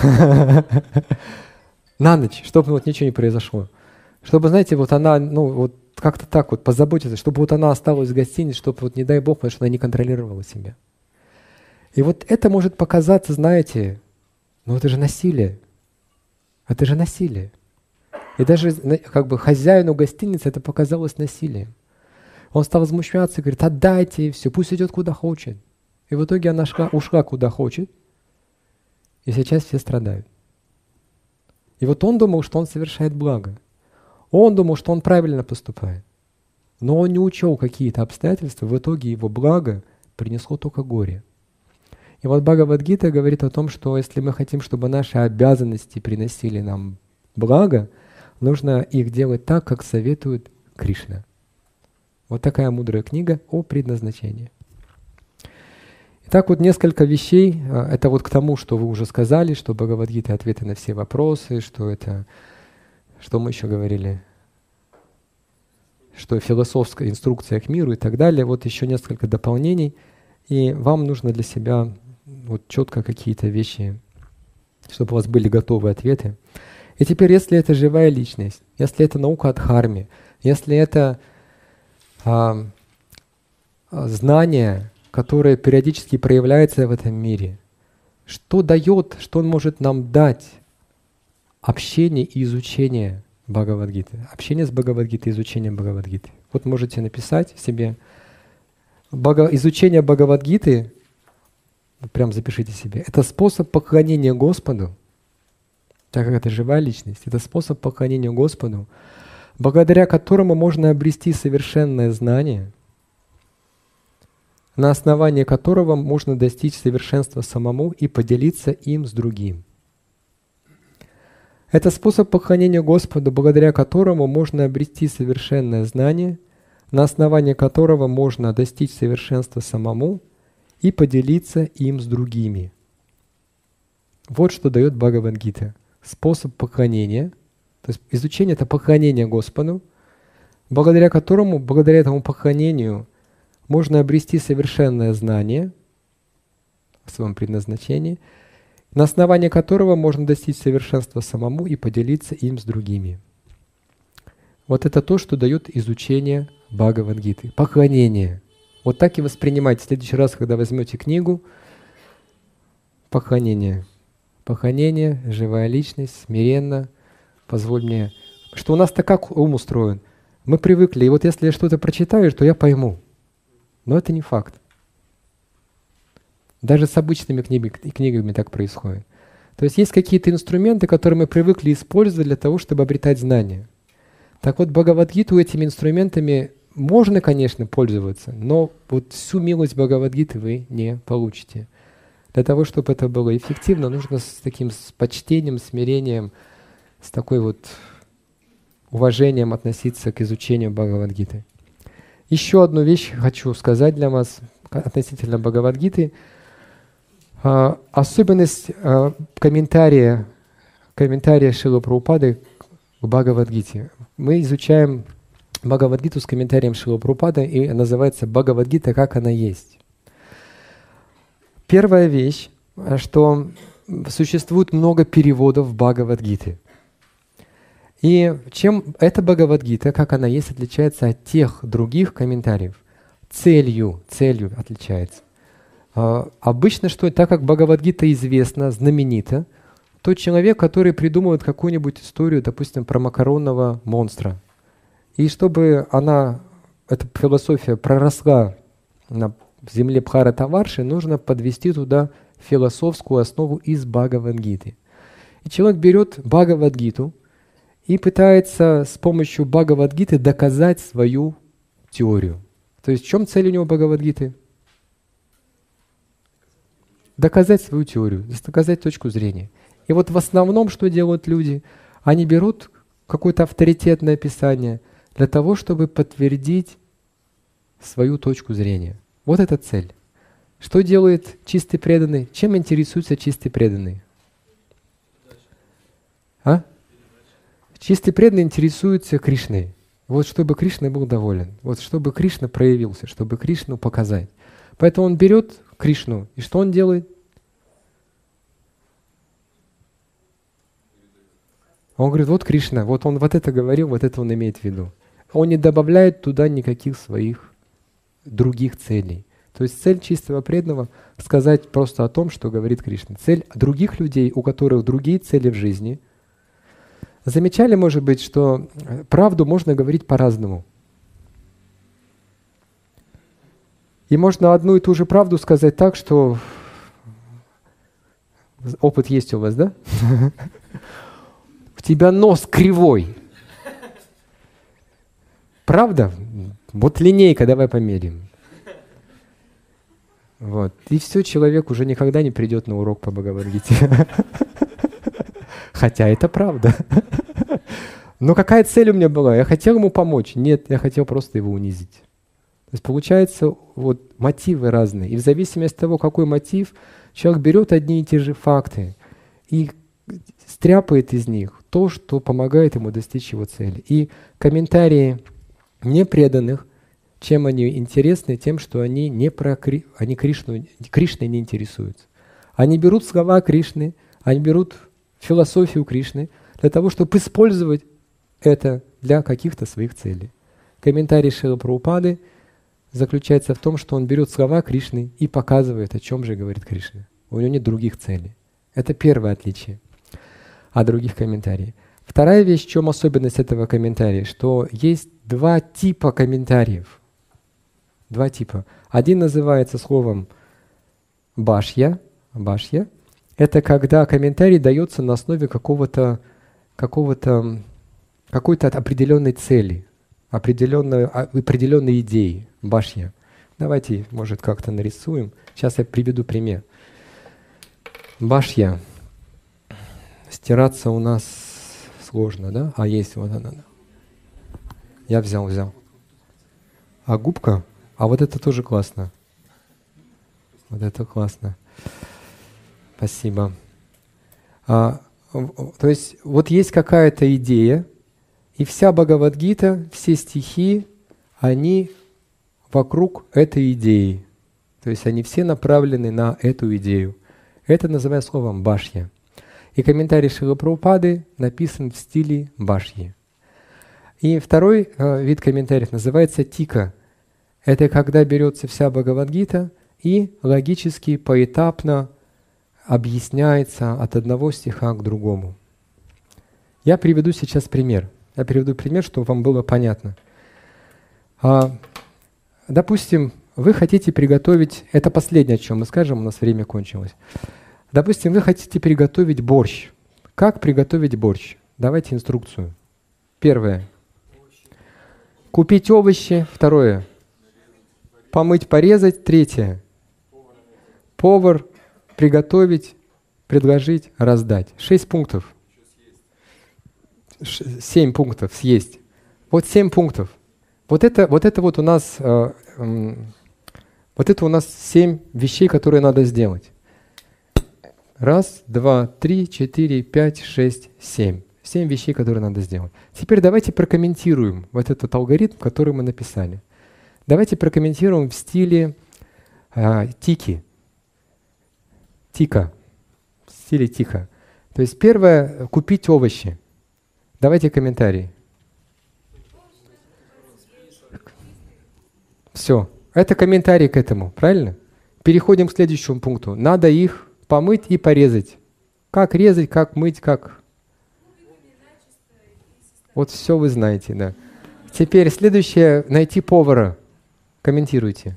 На ночь, чтобы вот ничего не произошло. Чтобы, знаете, вот она, ну, вот как-то так вот позаботиться, чтобы вот она осталась в гостинице, чтобы вот, не дай Бог, потому что она не контролировала себя. И вот это может показаться, знаете, ну это же насилие. Это же насилие. И даже как бы хозяину гостиницы это показалось насилием. Он стал возмущаться и говорит, отдайте, и все, пусть идет куда хочет. И в итоге она шла, ушла куда хочет, и сейчас все страдают. И вот он думал, что он совершает благо. Он думал, что он правильно поступает. Но он не учел какие-то обстоятельства, в итоге его благо принесло только горе. И вот Бхагавад-гита говорит о том, что если мы хотим, чтобы наши обязанности приносили нам благо, нужно их делать так, как советует Кришна. Вот такая мудрая книга о предназначении. Итак, вот несколько вещей. Это вот к тому, что вы уже сказали, что Бхагавад-гита — ответы на все вопросы, что это... Что мы еще говорили? Что философская инструкция к миру и так далее. Вот еще несколько дополнений. И вам нужно для себя вот четко какие-то вещи, чтобы у вас были готовые ответы. И теперь, если это живая личность, если это наука о дхарме, если это а, знание, которое периодически проявляется в этом мире, что дает, что он может нам дать общение и изучение Бхагавад-гиты? Общение с Бхагавад-гитой, изучение Бхагавад-гиты. Вот можете написать себе. Бхага... Изучение Бхагавад-гиты, прям запишите себе, это способ поклонения Господу, так как это живая личность, это способ поклонения Господу, благодаря которому можно обрести совершенное знание, на основании которого можно достичь совершенства самому и поделиться им с другим. Это способ поклонения Господу, благодаря которому можно обрести совершенное знание, на основании которого можно достичь совершенства самому и поделиться им с другими. Вот что дает Бхагавад-гита. Способ поклонения, то есть изучение — это поклонение Господу, благодаря которому, благодаря этому поклонению можно обрести совершенное знание в своем предназначении, на основании которого можно достичь совершенства самому и поделиться им с другими. Вот это то, что дает изучение Бхагавад-гиты. Поклонение. Вот так и воспринимайте. В следующий раз, когда возьмете книгу, поклонение. Поклонение, живая личность, смиренно, позволь мне. Что у нас-то как ум устроен? Мы привыкли, и вот если я что-то прочитаю, то я пойму. Но это не факт. Даже с обычными книгами, книгами так происходит. То есть есть какие-то инструменты, которые мы привыкли использовать для того, чтобы обретать знания. Так вот, Бхагавад-гиту этими инструментами можно, конечно, пользоваться, но вот всю милость Бхагавад-гиты вы не получите. Для того, чтобы это было эффективно, нужно с таким с почтением, смирением, с такой вот уважением относиться к изучению Бхагавад-гиты. Еще одну вещь хочу сказать для вас относительно Бхагавад-гиты. А, особенность а, комментария, комментария Шрилы Прабхупады к Бхагавад-гите. Мы изучаем Бхагавад-гиту с комментарием Шрилы Прабхупады, и называется Бхагавад-гита «Как она есть». Первая вещь, что существует много переводов Бхагавад-гиты. И чем эта Бхагавад-гита, как она есть, отличается от тех других комментариев? Целью, целью отличается. А, обычно, что так как Бхагавад-гита известна, знаменита, тот человек, который придумывает какую-нибудь историю, допустим, про макаронного монстра, и чтобы она, эта философия проросла на земле Бхаратаварши, нужно подвести туда философскую основу из Бхагавад-гиты. И человек берет Бхагавад-гиту и пытается с помощью Бхагавад-гиты доказать свою теорию. То есть в чем цель у него Бхагавад-гиты? Доказать свою теорию, доказать точку зрения. И вот в основном, что делают люди? Они берут какое-то авторитетное писание для того, чтобы подтвердить свою точку зрения. Вот это цель. Что делает чистый преданный? Чем интересуется чистый преданный? А? Чистый преданный интересуется Кришной. Вот чтобы Кришна был доволен. Вот чтобы Кришна проявился, чтобы Кришну показать. Поэтому он берет Кришну, и что он делает? Он говорит, вот Кришна, вот он вот это говорил, вот это он имеет в виду. Он не добавляет туда никаких своих других целей. То есть цель чистого преданного — сказать просто о том, что говорит Кришна. Цель других людей, у которых другие цели в жизни. Замечали, может быть, что правду можно говорить по-разному. И можно одну и ту же правду сказать так, что... Опыт есть у вас, да? У тебя нос кривой. Правда? Вот линейка, давай померим. Вот. И все, человек уже никогда не придет на урок по Бхагавад-гите. Хотя это правда. Но какая цель у меня была? Я хотел ему помочь? Нет, я хотел просто его унизить. То есть получается, вот мотивы разные. И в зависимости от того, какой мотив, человек берет одни и те же факты и стряпает из них то, что помогает ему достичь его цели. И комментарии непреданных, чем они интересны? Тем, что они не про Кри... они Кришну, Кришной не интересуются. Они берут слова Кришны, они берут философию Кришны для того, чтобы использовать это для каких-то своих целей. Комментарий Шрилы Прабхупады заключается в том, что он берет слова Кришны и показывает, о чем же говорит Кришна. У него нет других целей. Это первое отличие от других комментариев. Вторая вещь, в чем особенность этого комментария, что есть два типа комментариев. Два типа. Один называется словом башья. Башья. Это когда комментарий дается на основе какого-то, какого-то, какой-то определенной цели, определенной, определенной идеи. Башья. Давайте, может, как-то нарисуем. Сейчас я приведу пример. Башья. Стираться у нас сложно, да? А есть вот она. Я взял, взял. А губка? А вот это тоже классно. Вот это классно. Спасибо. А, то есть вот есть какая-то идея, и вся Бхагавад-гита, все стихи, они вокруг этой идеи. То есть они все направлены на эту идею. Это называется словом башья. И комментарий Шрилы Прабхупады написан в стиле башьи. И второй э, вид комментариев называется тика. Это когда берется вся Бхагавад-гита и логически, поэтапно объясняется от одного стиха к другому. Я приведу сейчас пример. Я приведу пример, чтобы вам было понятно. А, допустим, вы хотите приготовить... Это последнее, о чем мы скажем, у нас время кончилось. Допустим, вы хотите приготовить борщ. Как приготовить борщ? Давайте инструкцию. Первое. Купить овощи. Второе. Помыть, порезать. Третье. Повар. Приготовить, предложить, раздать. Шесть пунктов. Ш- семь пунктов съесть. Вот семь пунктов. Вот это вот, это вот у нас э, э, вот это у нас семь вещей, которые надо сделать. Раз, два, три, четыре, пять, шесть, семь. Семь вещей, которые надо сделать. Теперь давайте прокомментируем вот этот алгоритм, который мы написали. Давайте прокомментируем в стиле э, тики. Тика. В стиле тика. То есть первое — купить овощи. Давайте комментарий. Все. Это комментарий к этому, правильно? Переходим к следующему пункту. Надо их помыть и порезать. Как резать, как мыть, как... Вот все вы знаете, да. Теперь следующее — найти повара. Комментируйте.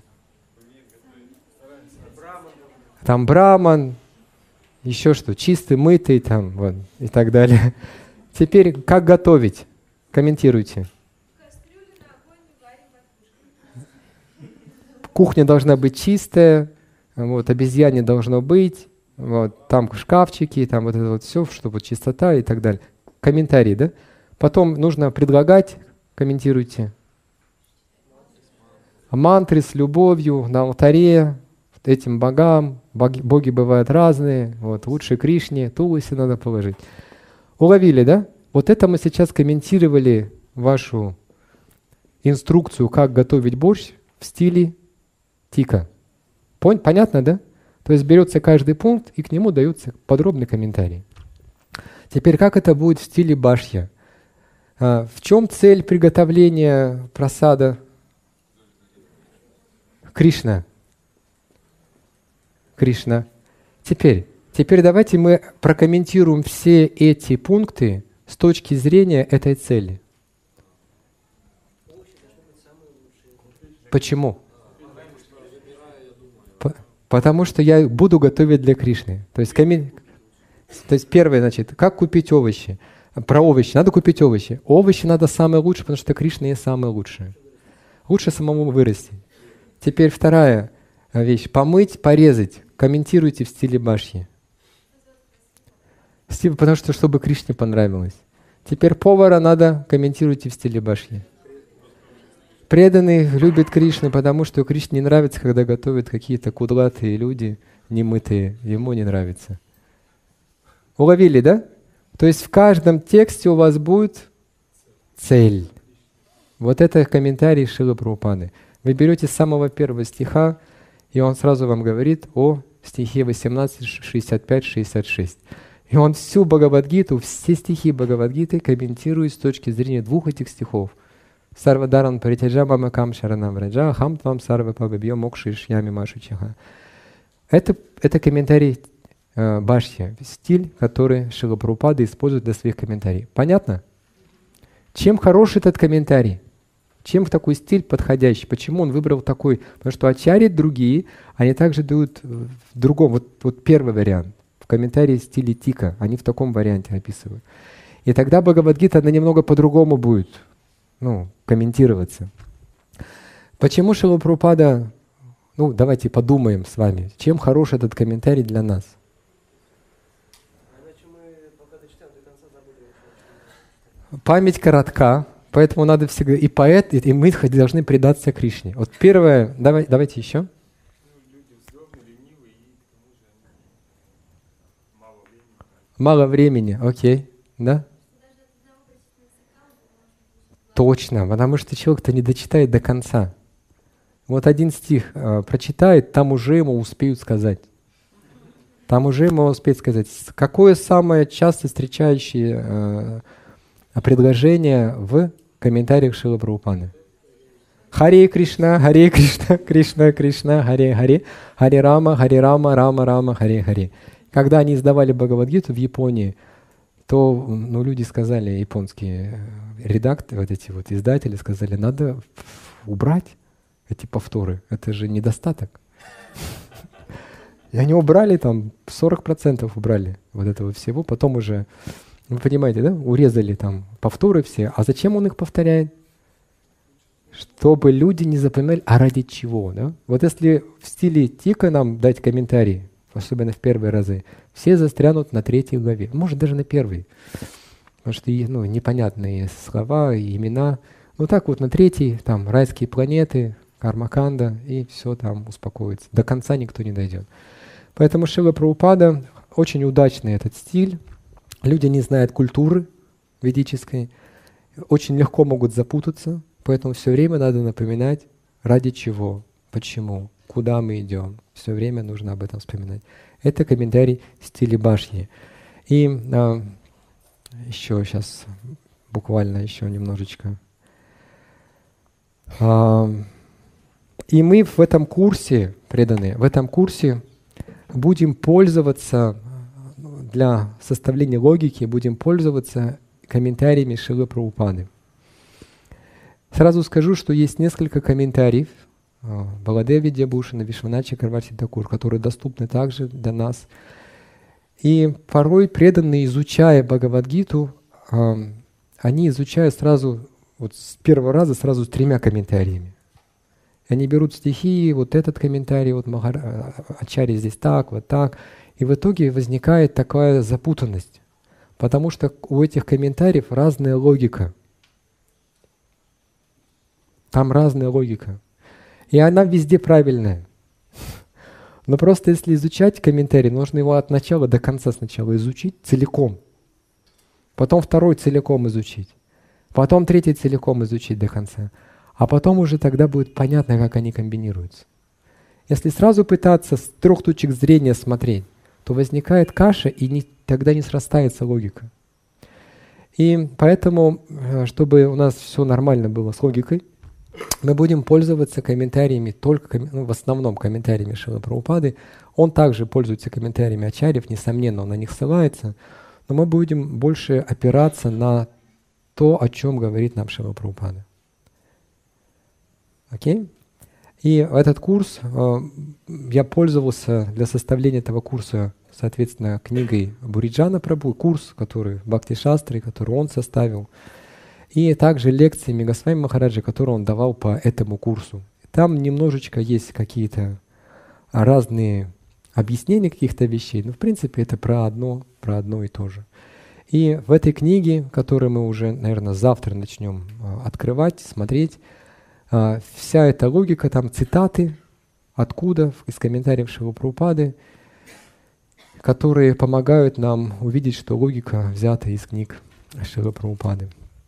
Там браман, еще что, чистый, мытый, там, вот, и так далее. Теперь, как готовить? Комментируйте. Кухня должна быть чистая, вот, обезьяне должно быть, вот, там шкафчики, там вот это вот все, чтобы чистота и так далее. Комментарии, да? Потом нужно предлагать, комментируйте. Мантры с любовью на алтаре, этим богам. Боги, боги бывают разные. Вот, лучше Кришне, Туласи надо положить. Уловили, да? Вот это мы сейчас комментировали вашу инструкцию, как готовить борщ в стиле тика. Пон- понятно, да? То есть берется каждый пункт, и к нему дается подробный комментарий. Теперь, как это будет в стиле башья? А, в чем цель приготовления прасада? Кришна. Кришна. Теперь, теперь давайте мы прокомментируем все эти пункты с точки зрения этой цели. Почему? По- потому что я буду готовить для Кришны. То есть, коммен... То есть первое, значит, как купить овощи? Про овощи. Надо купить овощи. Овощи надо самые лучшие, потому что Кришна есть самые лучшие. Лучше самому вырасти. Теперь вторая вещь. Помыть, порезать. Комментируйте в стиле башьи. Стиль, потому что, чтобы Кришне понравилось. Теперь повара надо, комментируйте в стиле башьи. Преданный любит Кришну, потому что Кришне не нравится, когда готовят какие-то кудлатые люди, немытые. Ему не нравится. Уловили, да? То есть в каждом тексте у вас будет цель. Вот это комментарий Шрилы Прабхупады. Вы берете с самого первого стиха, и он сразу вам говорит о стихе восемнадцать, шестьдесят пять, шестьдесят шесть. И он всю Бхагавад-гиту, все стихи Бхагавад-гиты комментирует с точки зрения двух этих стихов. Сарвадаран паритяджа мамакам шаранам враджа хам твам сарва пагабьё мокшишьями машучиха. Это, это комментарий э, башья, стиль, который Шрила Прабхупада использует для своих комментариев. Понятно? Чем хорош этот комментарий? Чем в такой стиль подходящий? Почему он выбрал такой? Потому что ачарьи другие, они также дают в другом. Вот, вот первый вариант. В комментарии в стиле тика. Они в таком варианте описывают. И тогда Бхагавад-гита, она немного по-другому будет, ну, комментироваться. Почему Шрила Прабхупада... Ну, давайте подумаем с вами. Чем хорош этот комментарий для нас? Память коротка. Поэтому надо всегда, и поэт, и мы должны предаться Кришне. Вот первое, давай, давайте еще. Мало времени, окей, да? Точно, потому что человек-то не дочитает до конца. Вот один стих э, прочитает, там уже ему успеют сказать. Там уже ему успеют сказать. Какое самое часто встречающее э, предложение в комментариях Шрилы Прабхупады? Харе Кришна, Харе Кришна, Кришна Кришна, Харе Харе, Харе Рама, Харе Рама, Рама Рама, Харе Харе. Когда они издавали Бхагавад-гиту в Японии, то ну, люди сказали, японские редакторы, вот эти вот издатели сказали, надо убрать эти повторы, это же недостаток. И они убрали там, сорок процентов убрали вот этого всего, потом уже, вы понимаете, да, урезали там повторы все. А зачем он их повторяет? Чтобы люди не запоминали, а ради чего, да? Вот если в стиле тика нам дать комментарий, особенно в первые разы, все застрянут на третьей главе, может даже на первой, потому что ну, непонятные слова и имена. Ну так вот на третьей, там райские планеты, кармаканда, и все там успокоится. До конца никто не дойдет. Поэтому Шрила Прабхупада, очень удачный этот стиль. Люди не знают культуры ведической, очень легко могут запутаться. Поэтому все время надо напоминать, ради чего, почему, куда мы идем. Все время нужно об этом вспоминать. Это комментарий в стиле Башьи. И а, еще сейчас, буквально еще немножечко. А, и мы в этом курсе, преданные, в этом курсе будем пользоваться, для составления логики, будем пользоваться комментариями Шрилы Прабхупады. Сразу скажу, что есть несколько комментариев Баладева Видьябхушана, Вишванат Чакраварти Такур, которые доступны также для нас. И порой преданные, изучая Бхагавад-гиту, они изучают сразу, вот с первого раза сразу с тремя комментариями. Они берут стихи, вот этот комментарий, вот Ачарья здесь так, вот так. И в итоге возникает такая запутанность, потому что у этих комментариев разная логика. Там разная логика. И она везде правильная. Но просто если изучать комментарий, нужно его от начала до конца сначала изучить целиком. Потом второй целиком изучить. Потом третий целиком изучить до конца. А потом уже тогда будет понятно, как они комбинируются. Если сразу пытаться с трех точек зрения смотреть, то возникает каша, и не, тогда не срастается логика. И поэтому, чтобы у нас все нормально было с логикой, мы будем пользоваться комментариями, только ну, в основном комментариями Шрилы Прабхупады. Он также пользуется комментариями ачарьев, несомненно, он на них ссылается, но мы будем больше опираться на то, о чем говорит нам Шрила Прабхупада. Окей? И этот курс, я пользовался для составления этого курса, соответственно, книгой Буриджана Прабху, курс, который Бхакти Шастры, который он составил, и также лекциями Госвами Махараджи, которые он давал по этому курсу. Там немножечко есть какие-то разные объяснения каких-то вещей, но в принципе это про одно, про одно и то же. И в этой книге, которую мы уже, наверное, завтра начнем открывать, смотреть, вся эта логика, там цитаты, откуда, из комментариев Шрилы Прабхупады, которые помогают нам увидеть, что логика взята из книг Шрилы Прабхупады.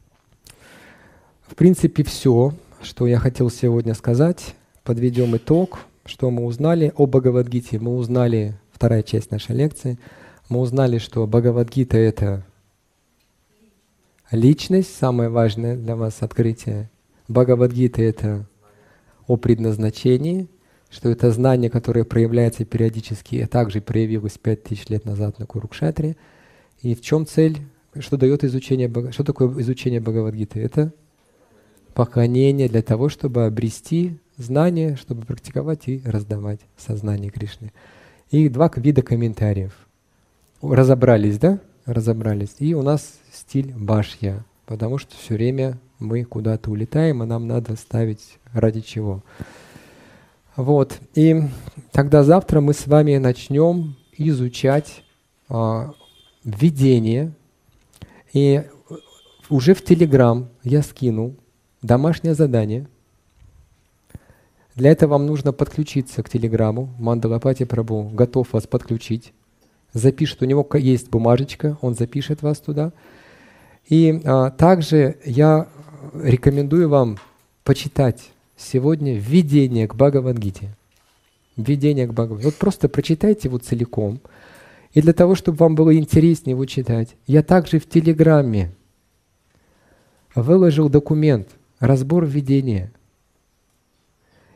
В принципе, все, что я хотел сегодня сказать. Подведем итог, что мы узнали о Бхагавад-гите. Мы узнали, вторая часть нашей лекции, мы узнали, что Бхагавад-гита — это личность, самое важное для вас открытие. Бхагавад-гита — это о предназначении, что это знание, которое проявляется периодически, и также проявилось пять тысяч лет назад на Курукшетре. И в чем цель? Что дает изучение, что такое изучение Бхагавад-гиты? Это поклонение для того, чтобы обрести знание, чтобы практиковать и раздавать сознание Кришны. И два вида комментариев. Разобрались, да? Разобрались. И у нас стиль башья, потому что все время мы куда-то улетаем, и нам надо ставить ради чего. Вот. И тогда завтра мы с вами начнем изучать а, введение. И уже в Telegram я скинул домашнее задание. Для этого вам нужно подключиться к Телеграму. Мандалапати Прабху готов вас подключить. Запишет, у него есть бумажечка, он запишет вас туда. И а, также я рекомендую вам почитать сегодня введение к Бхагавад-гите. Введение к Бхагавад-гите. Вот просто прочитайте его целиком. И для того, чтобы вам было интереснее его читать, я также в Телеграме выложил документ «Разбор введения».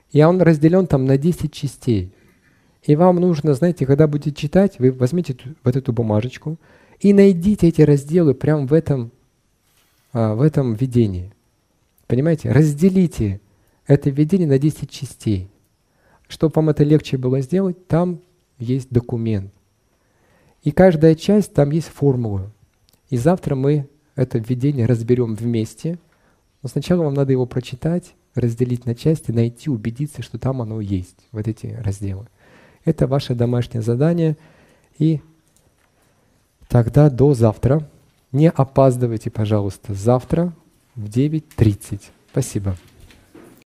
И он разделен там на десять частей. И вам нужно, знаете, когда будете читать, вы возьмите вот эту бумажечку и найдите эти разделы прямо в этом, в этом видении. Понимаете? Разделите это видение на десять частей. Чтобы вам это легче было сделать, там есть документ. И каждая часть, там есть формула. И завтра мы это введение разберем вместе. Но сначала вам надо его прочитать, разделить на части, найти, убедиться, что там оно есть, вот эти разделы. Это ваше домашнее задание. И тогда до завтра. Не опаздывайте, пожалуйста, завтра в девять тридцать. Спасибо.